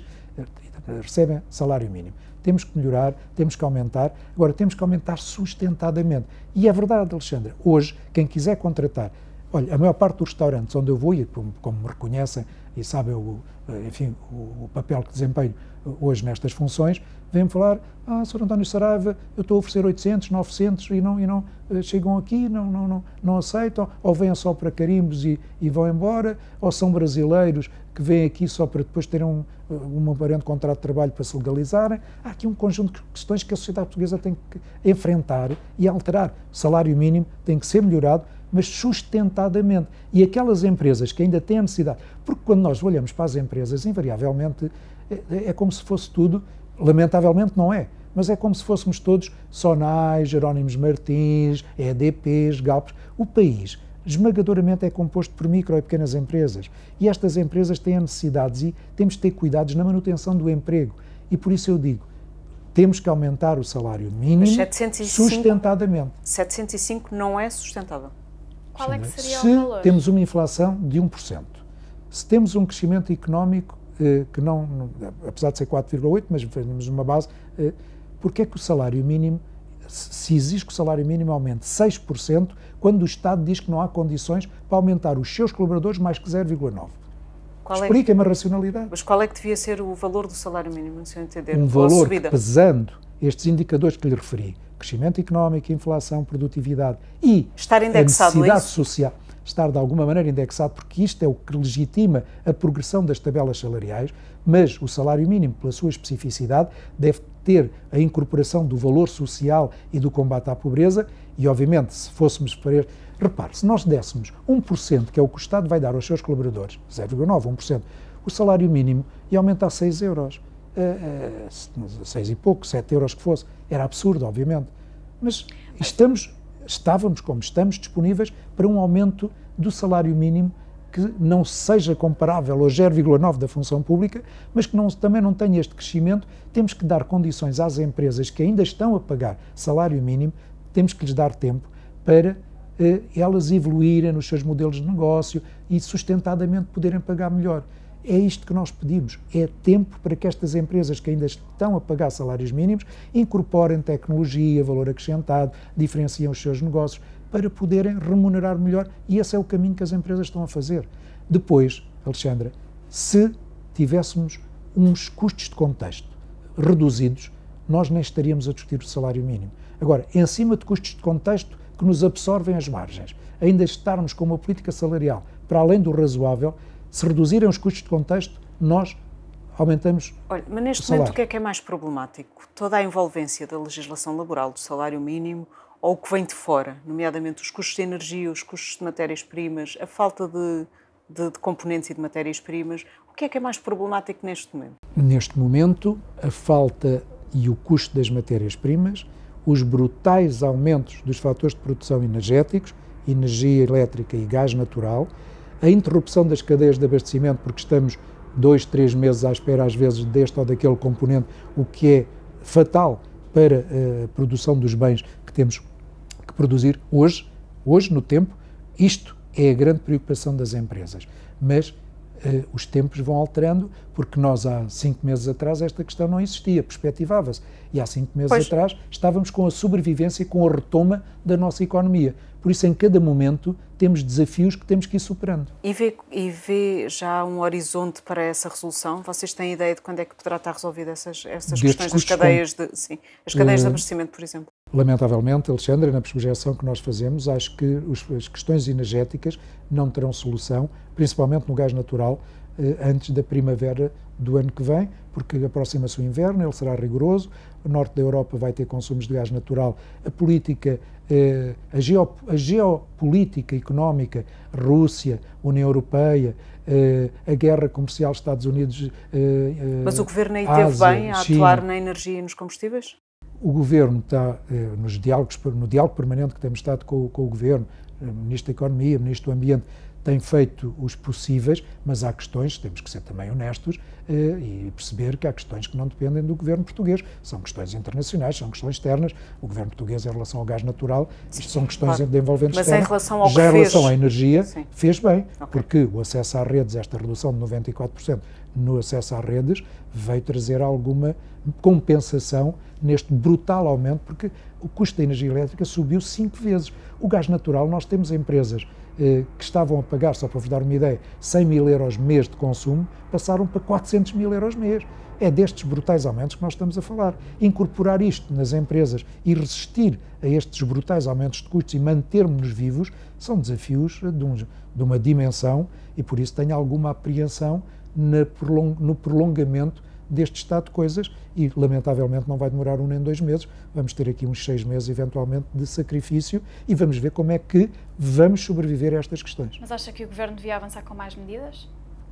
recebem salário mínimo. Temos que melhorar, temos que aumentar, agora temos que aumentar sustentadamente. E é verdade, Alexandra, hoje, quem quiser contratar, olha, a maior parte dos restaurantes onde eu vou, e como, como me reconhecem e sabem o, enfim, o, o papel que desempenho hoje nestas funções, vêm-me falar, ah, senhor António Saraiva, eu estou a oferecer oitocentos, novecentos e não, e não chegam aqui, não, não, não, não aceitam, ou vêm só para carimbos e, e vão embora, ou são brasileiros que vêm aqui só para depois terem um, um aparente contrato de trabalho para se legalizarem. Há aqui um conjunto de questões que a sociedade portuguesa tem que enfrentar e alterar. O salário mínimo tem que ser melhorado, mas sustentadamente. E aquelas empresas que ainda têm a necessidade, porque quando nós olhamos para as empresas, invariavelmente, é, é como se fosse tudo, lamentavelmente não é, mas é como se fôssemos todos Sonais, Jerónimos Martins, E D Ps, Galpes. O país, esmagadoramente, é composto por micro e pequenas empresas. E estas empresas têm necessidades e temos de ter cuidados na manutenção do emprego. E por isso eu digo, temos que aumentar o salário mínimo setecentos e cinco, sustentadamente. setecentos e cinco não é sustentável. Qual é que seria Se o valor? Se temos uma inflação de um por cento, se temos um crescimento económico eh, que não, não, apesar de ser quatro vírgula oito, mas temos uma base, eh, porque é que o salário mínimo, se exige que o salário mínimo aumente seis por cento, quando o Estado diz que não há condições para aumentar os seus colaboradores mais que zero vírgula nove por cento? Expliquem-me a racionalidade. Mas qual é que devia ser o valor do salário mínimo, no seu entender? Um valor que, pesando estes indicadores que lhe referi, crescimento económico, inflação, produtividade e estar indexado a necessidade a isso? social, estar de alguma maneira indexado, porque isto é o que legitima a progressão das tabelas salariais, mas o salário mínimo, pela sua especificidade, deve ter a incorporação do valor social e do combate à pobreza e, obviamente, se fôssemos para... Repare, se nós dessemos um por cento, que é o que o Estado vai dar aos seus colaboradores, zero vírgula nove, um por cento, o salário mínimo ia aumentar seis euros. seis e pouco, sete euros que fosse. Era absurdo, obviamente. Mas estamos, estávamos, como estamos, disponíveis para um aumento do salário mínimo que não seja comparável ao zero vírgula nove da função pública, mas que não, também não tenha este crescimento. Temos que dar condições às empresas que ainda estão a pagar salário mínimo, temos que lhes dar tempo para eh, elas evoluírem nos seus modelos de negócio e sustentadamente poderem pagar melhor. É isto que nós pedimos, é tempo para que estas empresas que ainda estão a pagar salários mínimos incorporem tecnologia, valor acrescentado, diferenciem os seus negócios para poderem remunerar melhor, e esse é o caminho que as empresas estão a fazer. Depois, Alexandra, se tivéssemos uns custos de contexto reduzidos, nós nem estaríamos a discutir o salário mínimo. Agora, em cima de custos de contexto que nos absorvem as margens, ainda estarmos com uma política salarial para além do razoável, se reduzirem os custos de contexto, nós aumentamos. Olha, mas neste momento o que é que é mais problemático? Toda a envolvência da legislação laboral, do salário mínimo, ou o que vem de fora, nomeadamente os custos de energia, os custos de matérias-primas, a falta de, de, de componentes e de matérias-primas, o que é que é mais problemático neste momento? Neste momento, a falta e o custo das matérias-primas, os brutais aumentos dos fatores de produção energéticos, energia elétrica e gás natural, a interrupção das cadeias de abastecimento, porque estamos dois, três meses à espera, às vezes, deste ou daquele componente, o que é fatal para a produção dos bens que temos que produzir hoje, hoje no tempo. Isto é a grande preocupação das empresas. Mas uh, os tempos vão alterando, porque nós há cinco meses atrás esta questão não existia, perspectivava-se. E há cinco meses pois. atrás estávamos com a sobrevivência, com a retoma da nossa economia. Por isso, em cada momento, temos desafios que temos que ir superando. E vê, e vê já um horizonte para essa resolução? Vocês têm ideia de quando é que poderá estar resolvida essas, essas questões das cadeias de, sim, as cadeias uh, de abastecimento, por exemplo? Lamentavelmente, Alexandre, na projeção que nós fazemos, acho que os, as questões energéticas não terão solução, principalmente no gás natural, uh, antes da primavera do ano que vem, porque aproxima-se o inverno, ele será rigoroso, o norte da Europa vai ter consumos de gás natural, a política, eh, a, geop, a geopolítica económica, Rússia, União Europeia, eh, a guerra comercial Estados Unidos, eh, Mas o Governo aí teve bem a China. atuar na energia e nos combustíveis? O Governo está, eh, nos diálogos, no diálogo permanente que temos estado com, com o Governo, o Ministro da Economia, o Ministro do Ambiente, tem feito os possíveis, mas há questões, temos que ser também honestos eh, e perceber que há questões que não dependem do governo português, são questões internacionais, são questões externas. O governo português, em relação ao gás natural, isto são questões claro. de envolventes mas externas. Em relação ao Já que em relação fez... à energia, Sim. fez bem, okay. porque o acesso às redes, esta redução de noventa e quatro por cento no acesso às redes, veio trazer alguma compensação neste brutal aumento, porque o custo da energia elétrica subiu cinco vezes. O gás natural, nós temos empresas eh, que estavam a pagar, só para vos dar uma ideia, cem mil euros mês de consumo, passaram para quatrocentos mil euros mês. É destes brutais aumentos que nós estamos a falar. Incorporar isto nas empresas e resistir a estes brutais aumentos de custos e mantermos-nos vivos são desafios de, um, de uma dimensão, e por isso tenho alguma apreensão na prolong, no prolongamento deste estado de coisas, e lamentavelmente não vai demorar um nem dois meses, vamos ter aqui uns seis meses eventualmente de sacrifício e vamos ver como é que vamos sobreviver a estas questões. Mas acha que o Governo devia avançar com mais medidas?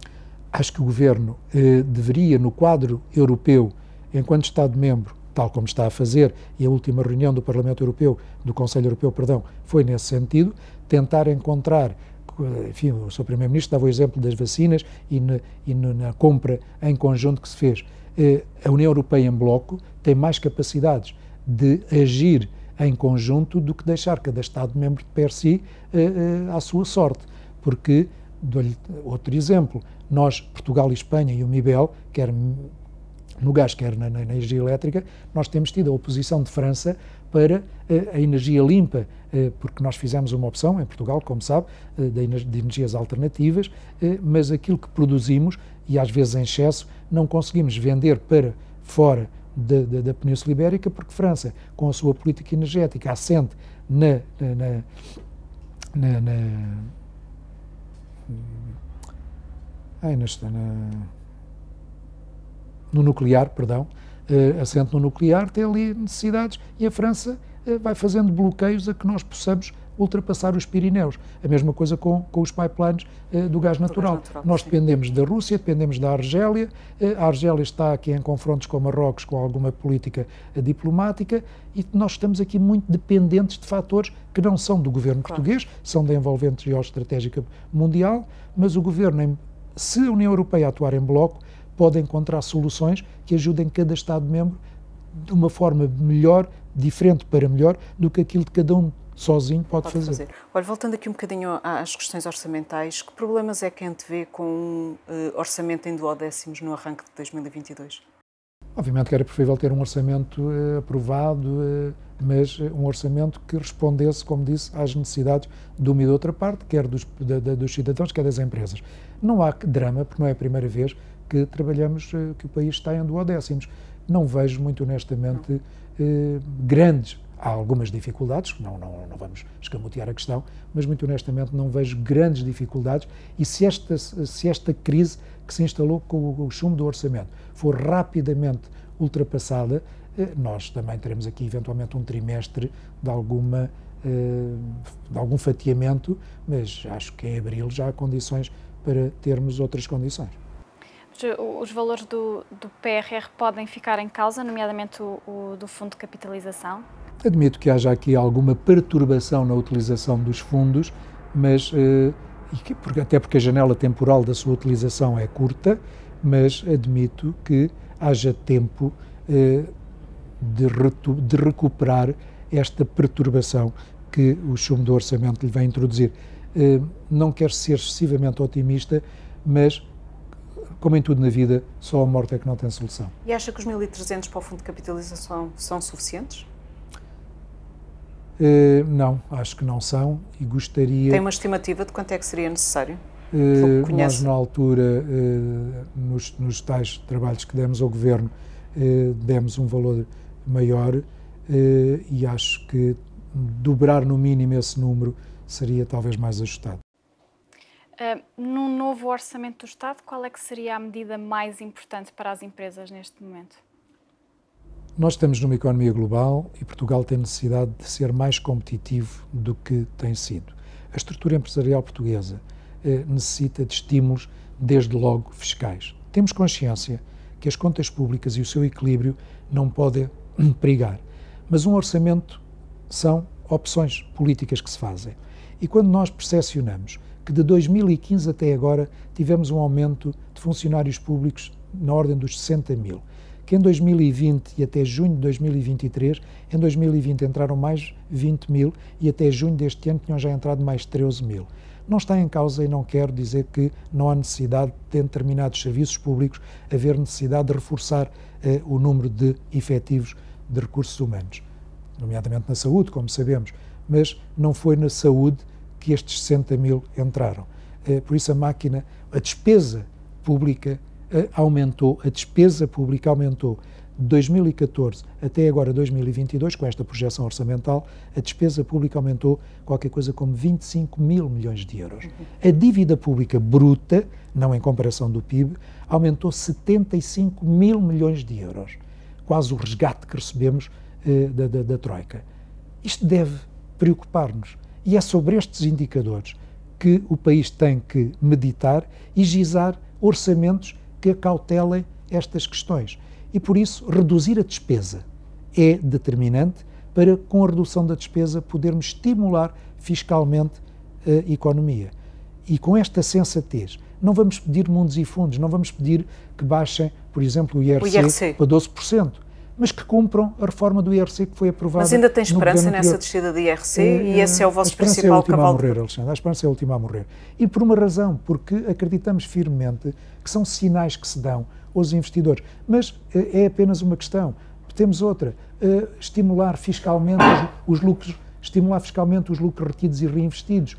Acho que o Governo eh, deveria, no quadro europeu, enquanto Estado-membro, tal como está a fazer, e a última reunião do Parlamento Europeu, do Conselho Europeu, perdão, foi nesse sentido, tentar encontrar, enfim, o seu Primeiro-Ministro dava o exemplo das vacinas e na, e na compra em conjunto que se fez. A União Europeia em bloco tem mais capacidades de agir em conjunto do que deixar cada Estado-membro de per si à sua sorte, porque, dou-lhe outro exemplo, nós, Portugal e Espanha e o MIBEL, quer no gás, quer na, na energia elétrica, nós temos tido a oposição de França para a energia limpa, porque nós fizemos uma opção em Portugal, como sabe, de energias alternativas, mas aquilo que produzimos, e às vezes em excesso, não conseguimos vender para fora da, da, da Península Ibérica, porque França, com a sua política energética assente na, na, na, na, na ai, nesta, na, no nuclear, perdão, uh, assente no nuclear, tem ali necessidades, e a França uh, vai fazendo bloqueios a que nós possamos ultrapassar os Pirineus. A mesma coisa com, com os pipelines uh, do gás natural. Do gás natural nós sim. dependemos da Rússia, dependemos da Argélia, uh, a Argélia está aqui em confrontos com Marrocos, com alguma política uh, diplomática, e nós estamos aqui muito dependentes de fatores que não são do governo claro. português, são da envolvente geoestratégica mundial, mas o governo, em, se a União Europeia atuar em bloco, pode encontrar soluções que ajudem cada Estado-membro de uma forma melhor, diferente para melhor, do que aquilo que cada um sozinho pode, pode fazer. fazer. Olha, voltando aqui um bocadinho às questões orçamentais, que problemas é que antevê com um uh, orçamento em duodécimos no arranque de dois mil e vinte e dois? Obviamente que era preferível ter um orçamento uh, aprovado, uh, mas uh, um orçamento que respondesse, como disse, às necessidades de uma e de outra parte, quer dos, da, da, dos cidadãos, quer das empresas. Não há drama, porque não é a primeira vez que trabalhamos, uh, que o país está em duodécimos. Não vejo, muito honestamente, uh, grandes. Há algumas dificuldades, não, não, não vamos escamotear a questão, mas muito honestamente não vejo grandes dificuldades, e se esta, se esta crise que se instalou com o, o chumbo do orçamento for rapidamente ultrapassada, nós também teremos aqui eventualmente um trimestre de, alguma, de algum fatiamento, mas acho que em abril já há condições para termos outras condições. Os valores do, do P R R podem ficar em causa, nomeadamente o, o do Fundo de Capitalização? Admito que haja aqui alguma perturbação na utilização dos fundos, mas, eh, até porque a janela temporal da sua utilização é curta, mas admito que haja tempo eh, de, retu, de recuperar esta perturbação que o chumbo do orçamento lhe vai introduzir. Eh, não quero ser excessivamente otimista, mas, como em tudo na vida, só a morte é que não tem solução. E acha que os mil e trezentos para o Fundo de Capitalização são suficientes? Uh, não, acho que não são, e gostaria... Tem uma estimativa de quanto é que seria necessário? Uh, nós, na altura, uh, nos, nos tais trabalhos que demos ao Governo, uh, demos um valor maior, uh, e acho que dobrar no mínimo esse número seria talvez mais ajustado. Uh, num novo orçamento do Estado, qual é que seria a medida mais importante para as empresas neste momento? Nós estamos numa economia global e Portugal tem necessidade de ser mais competitivo do que tem sido. A estrutura empresarial portuguesa eh, necessita de estímulos, desde logo fiscais. Temos consciência que as contas públicas e o seu equilíbrio não podem perigar, mas um orçamento são opções políticas que se fazem. E quando nós percepcionamos que de dois mil e quinze até agora tivemos um aumento de funcionários públicos na ordem dos sessenta mil, que em dois mil e vinte e até junho de dois mil e vinte e três, em dois mil e vinte entraram mais vinte mil e até junho deste ano tinham já entrado mais treze mil. Não está em causa, e não quero dizer que não há necessidade de, em determinados serviços públicos, haver necessidade de reforçar eh, o número de efetivos de recursos humanos, nomeadamente na saúde, como sabemos, mas não foi na saúde que estes sessenta mil entraram. Eh, por isso a máquina, a despesa pública aumentou, a despesa pública aumentou de dois mil e catorze até agora dois mil e vinte e dois, com esta projeção orçamental, a despesa pública aumentou qualquer coisa como vinte e cinco mil milhões de euros. A dívida pública bruta, não em comparação do P I B, aumentou setenta e cinco mil milhões de euros, quase o resgate que recebemos eh, da, da, da Troika. Isto deve preocupar-nos, e é sobre estes indicadores que o país tem que meditar e gizar orçamentos que acautelem estas questões. E, por isso, reduzir a despesa é determinante para, com a redução da despesa, podermos estimular fiscalmente a economia. E com esta sensatez, não vamos pedir mundos e fundos, não vamos pedir que baixem, por exemplo, o I R C, o I R C. Para doze por cento, mas que cumpram a reforma do I R C que foi aprovada. Mas ainda tem esperança nessa descida do I R C é, e esse é o vosso principal é a cavalo? A morrer, Alexandre, a esperança é a última a morrer. E por uma razão, porque acreditamos firmemente que são sinais que se dão aos investidores. Mas é apenas uma questão. Temos outra, estimular fiscalmente os, os lucros, estimular fiscalmente os lucros retidos e reinvestidos.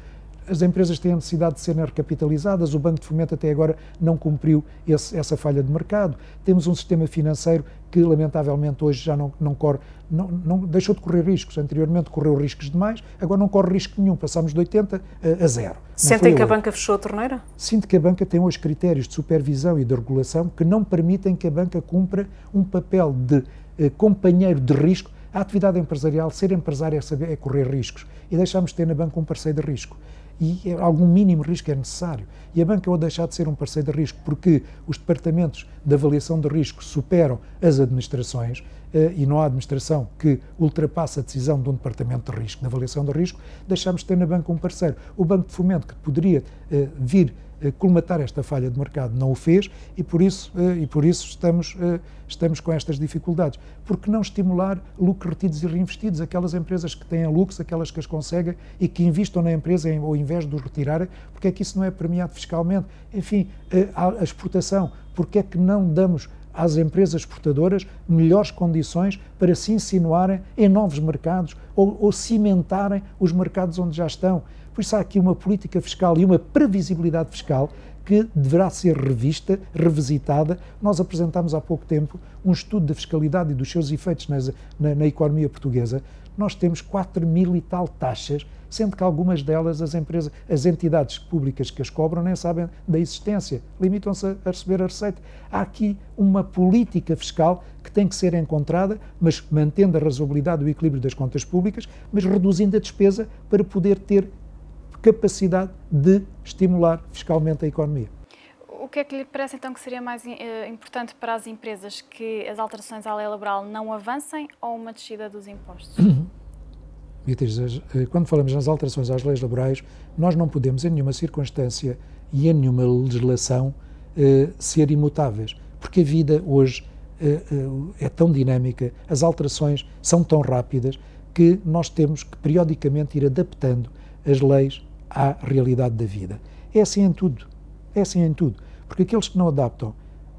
as empresas têm a necessidade de serem recapitalizadas, o Banco de Fomento até agora não cumpriu esse, essa falha de mercado. Temos um sistema financeiro que, lamentavelmente, hoje já não, não corre, não, não, deixou de correr riscos. Anteriormente correu riscos demais, agora não corre risco nenhum. Passámos de oitenta a, a zero. Sentem que a banca fechou a torneira? Sinto que a banca tem hoje critérios de supervisão e de regulação que não permitem que a banca cumpra um papel de eh, companheiro de risco. A atividade empresarial, ser empresário é, saber, é correr riscos. E deixamos de ter na banca um parceiro de risco. E algum mínimo risco é necessário. E a banca, ao deixar de ser um parceiro de risco, porque os departamentos de avaliação de risco superam as administrações, eh, e não há administração que ultrapasse a decisão de um departamento de risco, de avaliação de risco, deixamos de ter na banca um parceiro. O Banco de Fomento, que poderia eh, vir colmatar esta falha de mercado, não o fez, e por isso, e por isso estamos, estamos com estas dificuldades. Por que não estimular lucros retidos e reinvestidos? Aquelas empresas que têm lucros, aquelas que as conseguem e que investam na empresa ao invés de os retirarem, porque é que isso não é premiado fiscalmente? Enfim, a exportação, porque é que não damos às empresas exportadoras melhores condições para se insinuarem em novos mercados ou, ou cimentarem os mercados onde já estão? Por isso há aqui uma política fiscal e uma previsibilidade fiscal que deverá ser revista, revisitada. Nós apresentámos há pouco tempo um estudo da fiscalidade e dos seus efeitos nas, na, na economia portuguesa. Nós temos quatro mil e tal taxas, sendo que algumas delas as empresas, as entidades públicas que as cobram nem sabem da existência, limitam-se a receber a receita. Há aqui uma política fiscal que tem que ser encontrada, mas mantendo a razoabilidade e o equilíbrio das contas públicas, mas reduzindo a despesa para poder ter capacidade de estimular fiscalmente a economia. O que é que lhe parece então que seria mais eh, importante para as empresas, que as alterações à lei laboral não avancem ou uma descida dos impostos? Uhum. Beatriz, quando falamos nas alterações às leis laborais, nós não podemos em nenhuma circunstância e em nenhuma legislação eh, ser imutáveis, porque a vida hoje eh, eh, é tão dinâmica, as alterações são tão rápidas que nós temos que periodicamente ir adaptando as leis à realidade da vida. É assim em tudo, é assim em tudo, porque aqueles que não adaptam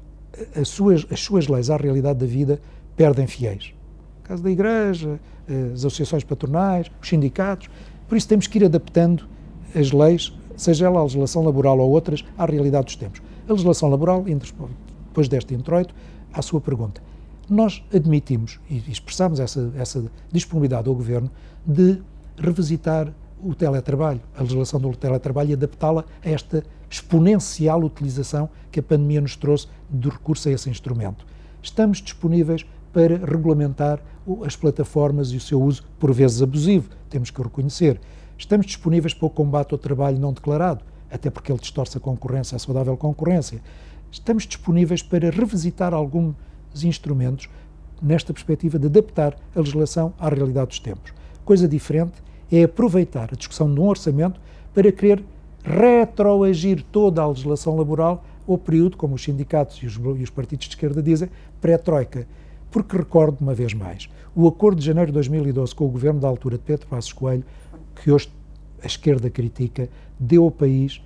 as suas, as suas leis à realidade da vida perdem fiéis. No caso da Igreja, as associações patronais, os sindicatos, por isso temos que ir adaptando as leis, seja ela a legislação laboral ou outras, à realidade dos tempos. A legislação laboral, depois deste introito, à sua pergunta, nós admitimos e expressamos essa, essa disponibilidade ao Governo de revisitar o teletrabalho, a legislação do teletrabalho, e adaptá-la a esta exponencial utilização que a pandemia nos trouxe do recurso a esse instrumento. Estamos disponíveis para regulamentar as plataformas e o seu uso, por vezes abusivo, temos que o reconhecer. Estamos disponíveis para o combate ao trabalho não declarado, até porque ele distorce a concorrência, a saudável concorrência. Estamos disponíveis para revisitar alguns instrumentos nesta perspectiva de adaptar a legislação à realidade dos tempos. Coisa diferente é aproveitar a discussão de um orçamento para querer retroagir toda a legislação laboral ao período, como os sindicatos e os, e os partidos de esquerda dizem, pré-troika. Porque recordo, uma vez mais, o acordo de janeiro de dois mil e doze com o governo da altura de Pedro Passos Coelho, que hoje a esquerda critica, deu ao país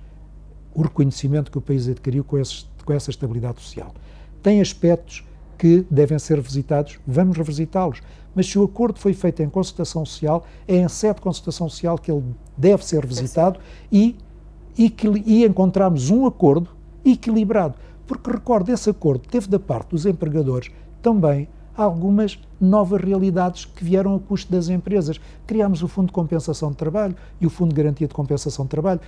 o reconhecimento que o país adquiriu com, esses, com essa estabilidade social. Tem aspectos que devem ser revisitados, vamos revisitá-los. Mas se o acordo foi feito em consultação social, é em sede de consultação social que ele deve ser revisitado e, e, que, e encontrarmos um acordo equilibrado. Porque, recordo, esse acordo teve da parte dos empregadores também algumas novas realidades que vieram a custo das empresas. Criámos o Fundo de Compensação de Trabalho e o Fundo de Garantia de Compensação de Trabalho.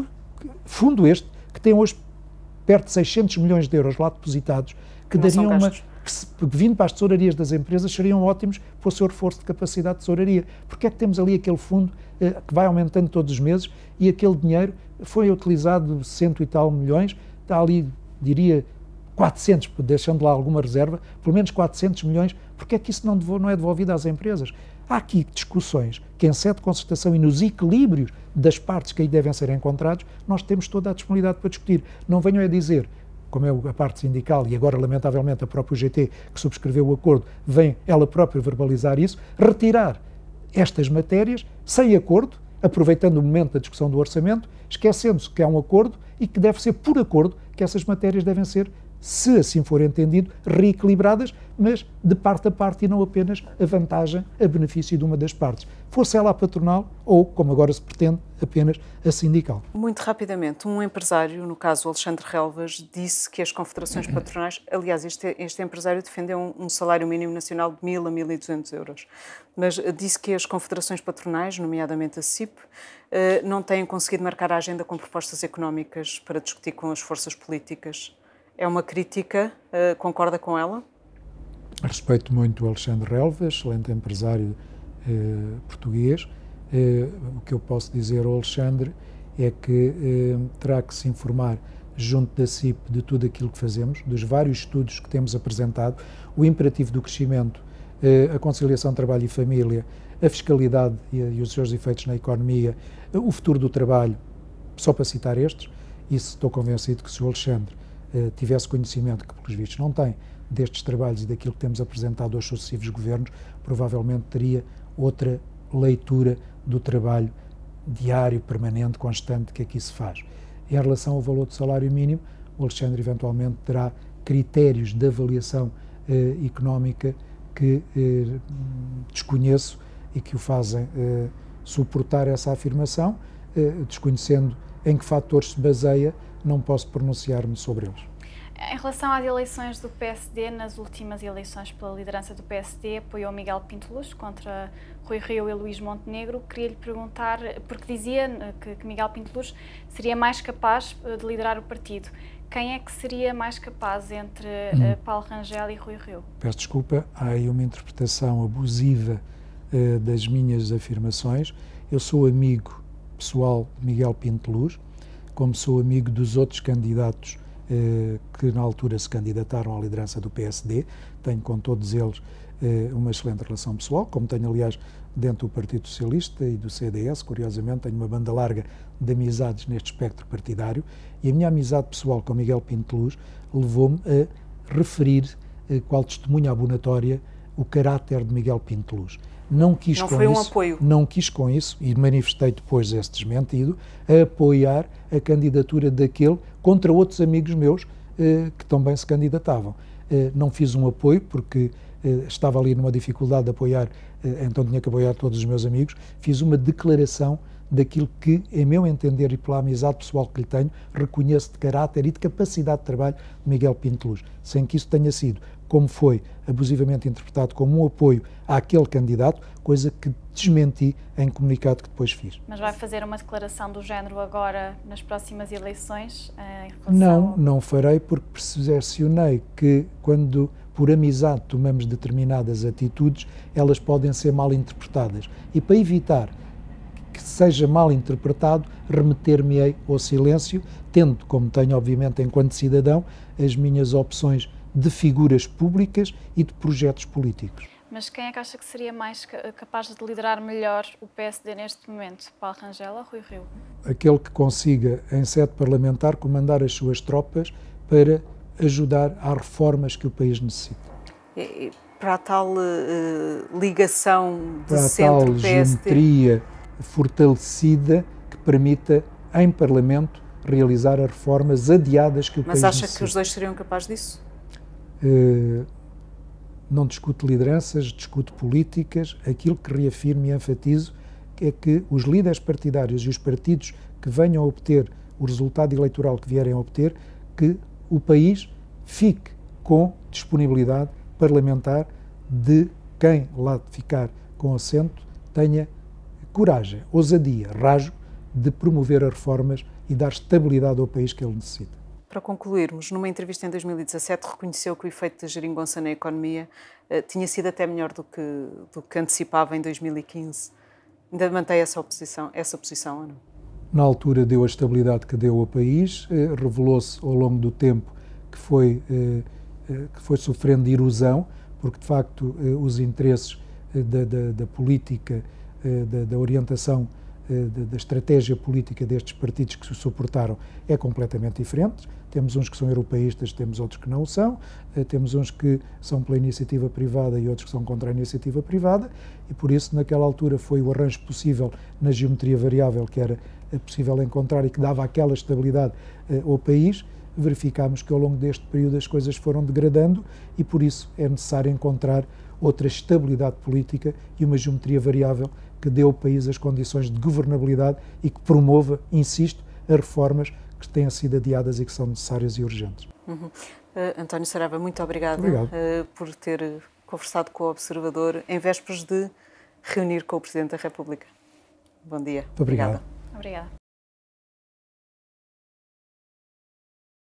Fundo este que tem hoje perto de seiscentos milhões de euros lá depositados, que não dariam uma... que, vindo para as tesourarias das empresas, seriam ótimos para o seu reforço de capacidade de tesouraria. Porque é que temos ali aquele fundo eh, que vai aumentando todos os meses e aquele dinheiro foi utilizado cento e tal milhões, está ali, diria, quatrocentos, deixando lá alguma reserva, pelo menos quatrocentos milhões, porque é que isso não, não é devolvido às empresas? Há aqui discussões que, em sede de concertação e nos equilíbrios das partes que aí devem ser encontrados, nós temos toda a disponibilidade para discutir. Não venham a dizer, como é a parte sindical, e agora, lamentavelmente, a própria U G T, que subscreveu o acordo, vem ela própria verbalizar isso, retirar estas matérias sem acordo, aproveitando o momento da discussão do orçamento, esquecendo-se que há um acordo e que deve ser por acordo que essas matérias devem ser se assim for entendido, reequilibradas, mas de parte a parte e não apenas a vantagem a benefício de uma das partes, fosse ela a patronal ou, como agora se pretende, apenas a sindical. Muito rapidamente, um empresário, no caso Alexandre Relvas, disse que as confederações patronais, aliás, este, este empresário defendeu um, um salário mínimo nacional de mil a mil e duzentos euros, mas disse que as confederações patronais, nomeadamente a C I P, não têm conseguido marcar a agenda com propostas económicas para discutir com as forças políticas. É uma crítica, concorda com ela? Respeito muito o Alexandre Relvas, excelente empresário eh, português. Eh, o que eu posso dizer ao Alexandre é que eh, terá que se informar junto da C I P de tudo aquilo que fazemos, dos vários estudos que temos apresentado, o imperativo do crescimento, eh, a conciliação trabalho e família, a fiscalidade e, e os seus efeitos na economia, o futuro do trabalho, só para citar estes. Isso estou convencido que se o Alexandre eh, tivesse conhecimento, que pelos vistos não tem, destes trabalhos e daquilo que temos apresentado aos sucessivos governos, provavelmente teria outra leitura do trabalho diário, permanente, constante que aqui se faz. Em relação ao valor do salário mínimo, o Alexandre eventualmente terá critérios de avaliação eh, económica que eh, desconheço e que o fazem eh, suportar essa afirmação, eh, desconhecendo em que fatores se baseia, não posso pronunciar-me sobre eles. Em relação às eleições do P S D, nas últimas eleições pela liderança do P S D, apoiou Miguel Pinto Luz contra Rui Rio e Luís Montenegro. Queria-lhe perguntar, porque dizia que, que Miguel Pinto Luz seria mais capaz de liderar o partido. Quem é que seria mais capaz entre hum. uh, Paulo Rangel e Rui Rio? Peço desculpa, há aí uma interpretação abusiva uh, das minhas afirmações. Eu sou amigo pessoal de Miguel Pinto Luz, como sou amigo dos outros candidatos uh, que na altura se candidataram à liderança do P S D. Tenho com todos eles uh, uma excelente relação pessoal, como tenho, aliás, dentro do Partido Socialista e do C D S. Curiosamente, tenho uma banda larga de amizades neste espectro partidário, e a minha amizade pessoal com Miguel Pinto Luz levou-me a referir, eh, qual testemunha abonatória, o caráter de Miguel Pinto Luz. Não quis não com foi um isso, apoio. Não quis com isso, e manifestei depois esse desmentido, a apoiar a candidatura daquele contra outros amigos meus eh, que também se candidatavam. Eh, não fiz um apoio porque eh, estava ali numa dificuldade de apoiar, eh, então tinha que apoiar todos os meus amigos. Fiz uma declaração daquilo que, em meu entender e pela amizade pessoal que lhe tenho, reconheço de caráter e de capacidade de trabalho de Miguel Pinto Luz, sem que isso tenha sido, como foi abusivamente interpretado, como um apoio àquele candidato, coisa que desmenti em comunicado que depois fiz. Mas vai fazer uma declaração do género agora, nas próximas eleições? Em relação não, ao... não farei, porque percepcionei que quando por amizade tomamos determinadas atitudes, elas podem ser mal interpretadas. E para evitar que seja mal interpretado, remeter-me-ei ao silêncio, tendo, como tenho obviamente enquanto cidadão, as minhas opções de figuras públicas e de projetos políticos. Mas quem é que acha que seria mais capaz de liderar melhor o P S D neste momento? Paulo Rangel ou Rui Rio? Aquele que consiga, em sede parlamentar, comandar as suas tropas para ajudar às reformas que o país necessita. E, para a tal uh, ligação de para a centro-P S D... Para a tal geometria fortalecida que permita, em Parlamento, realizar as reformas adiadas que o Mas país acha necessita. que os dois seriam capazes disso? Uh, não discuto lideranças, discuto políticas. Aquilo que reafirmo e enfatizo é que os líderes partidários e os partidos que venham a obter o resultado eleitoral que vierem a obter, que o país fique com disponibilidade parlamentar de quem lá ficar com assento tenha coragem, ousadia, rajo de promover as reformas e dar estabilidade ao país que ele necessita. Para concluirmos, numa entrevista em dois mil e dezassete reconheceu que o efeito da geringonça na economia uh, tinha sido até melhor do que, do que antecipava em dois mil e quinze. Ainda mantém essa, oposição, essa posição ou não? Na altura deu a estabilidade que deu ao país, eh, revelou-se ao longo do tempo que foi, eh, eh, que foi sofrendo erosão, porque de facto eh, os interesses eh, da, da, da política, eh, da, da orientação, eh, da, da estratégia política destes partidos que se suportaram é completamente diferente. Temos uns que são europeístas, temos outros que não o são, eh, temos uns que são pela iniciativa privada e outros que são contra a iniciativa privada, e por isso naquela altura foi o arranjo possível na geometria variável que era possível encontrar e que dava aquela estabilidade eh, ao país. verificámos que ao longo deste período as coisas foram degradando e por isso é necessário encontrar outra estabilidade política e uma geometria variável que dê ao país as condições de governabilidade e que promova, insisto, as reformas que têm sido adiadas e que são necessárias e urgentes. Uhum. Uh, António Saraiva, muito obrigada uh, por ter conversado com o Observador em vésperas de reunir com o Presidente da República. Bom dia. Muito obrigado. Obrigada.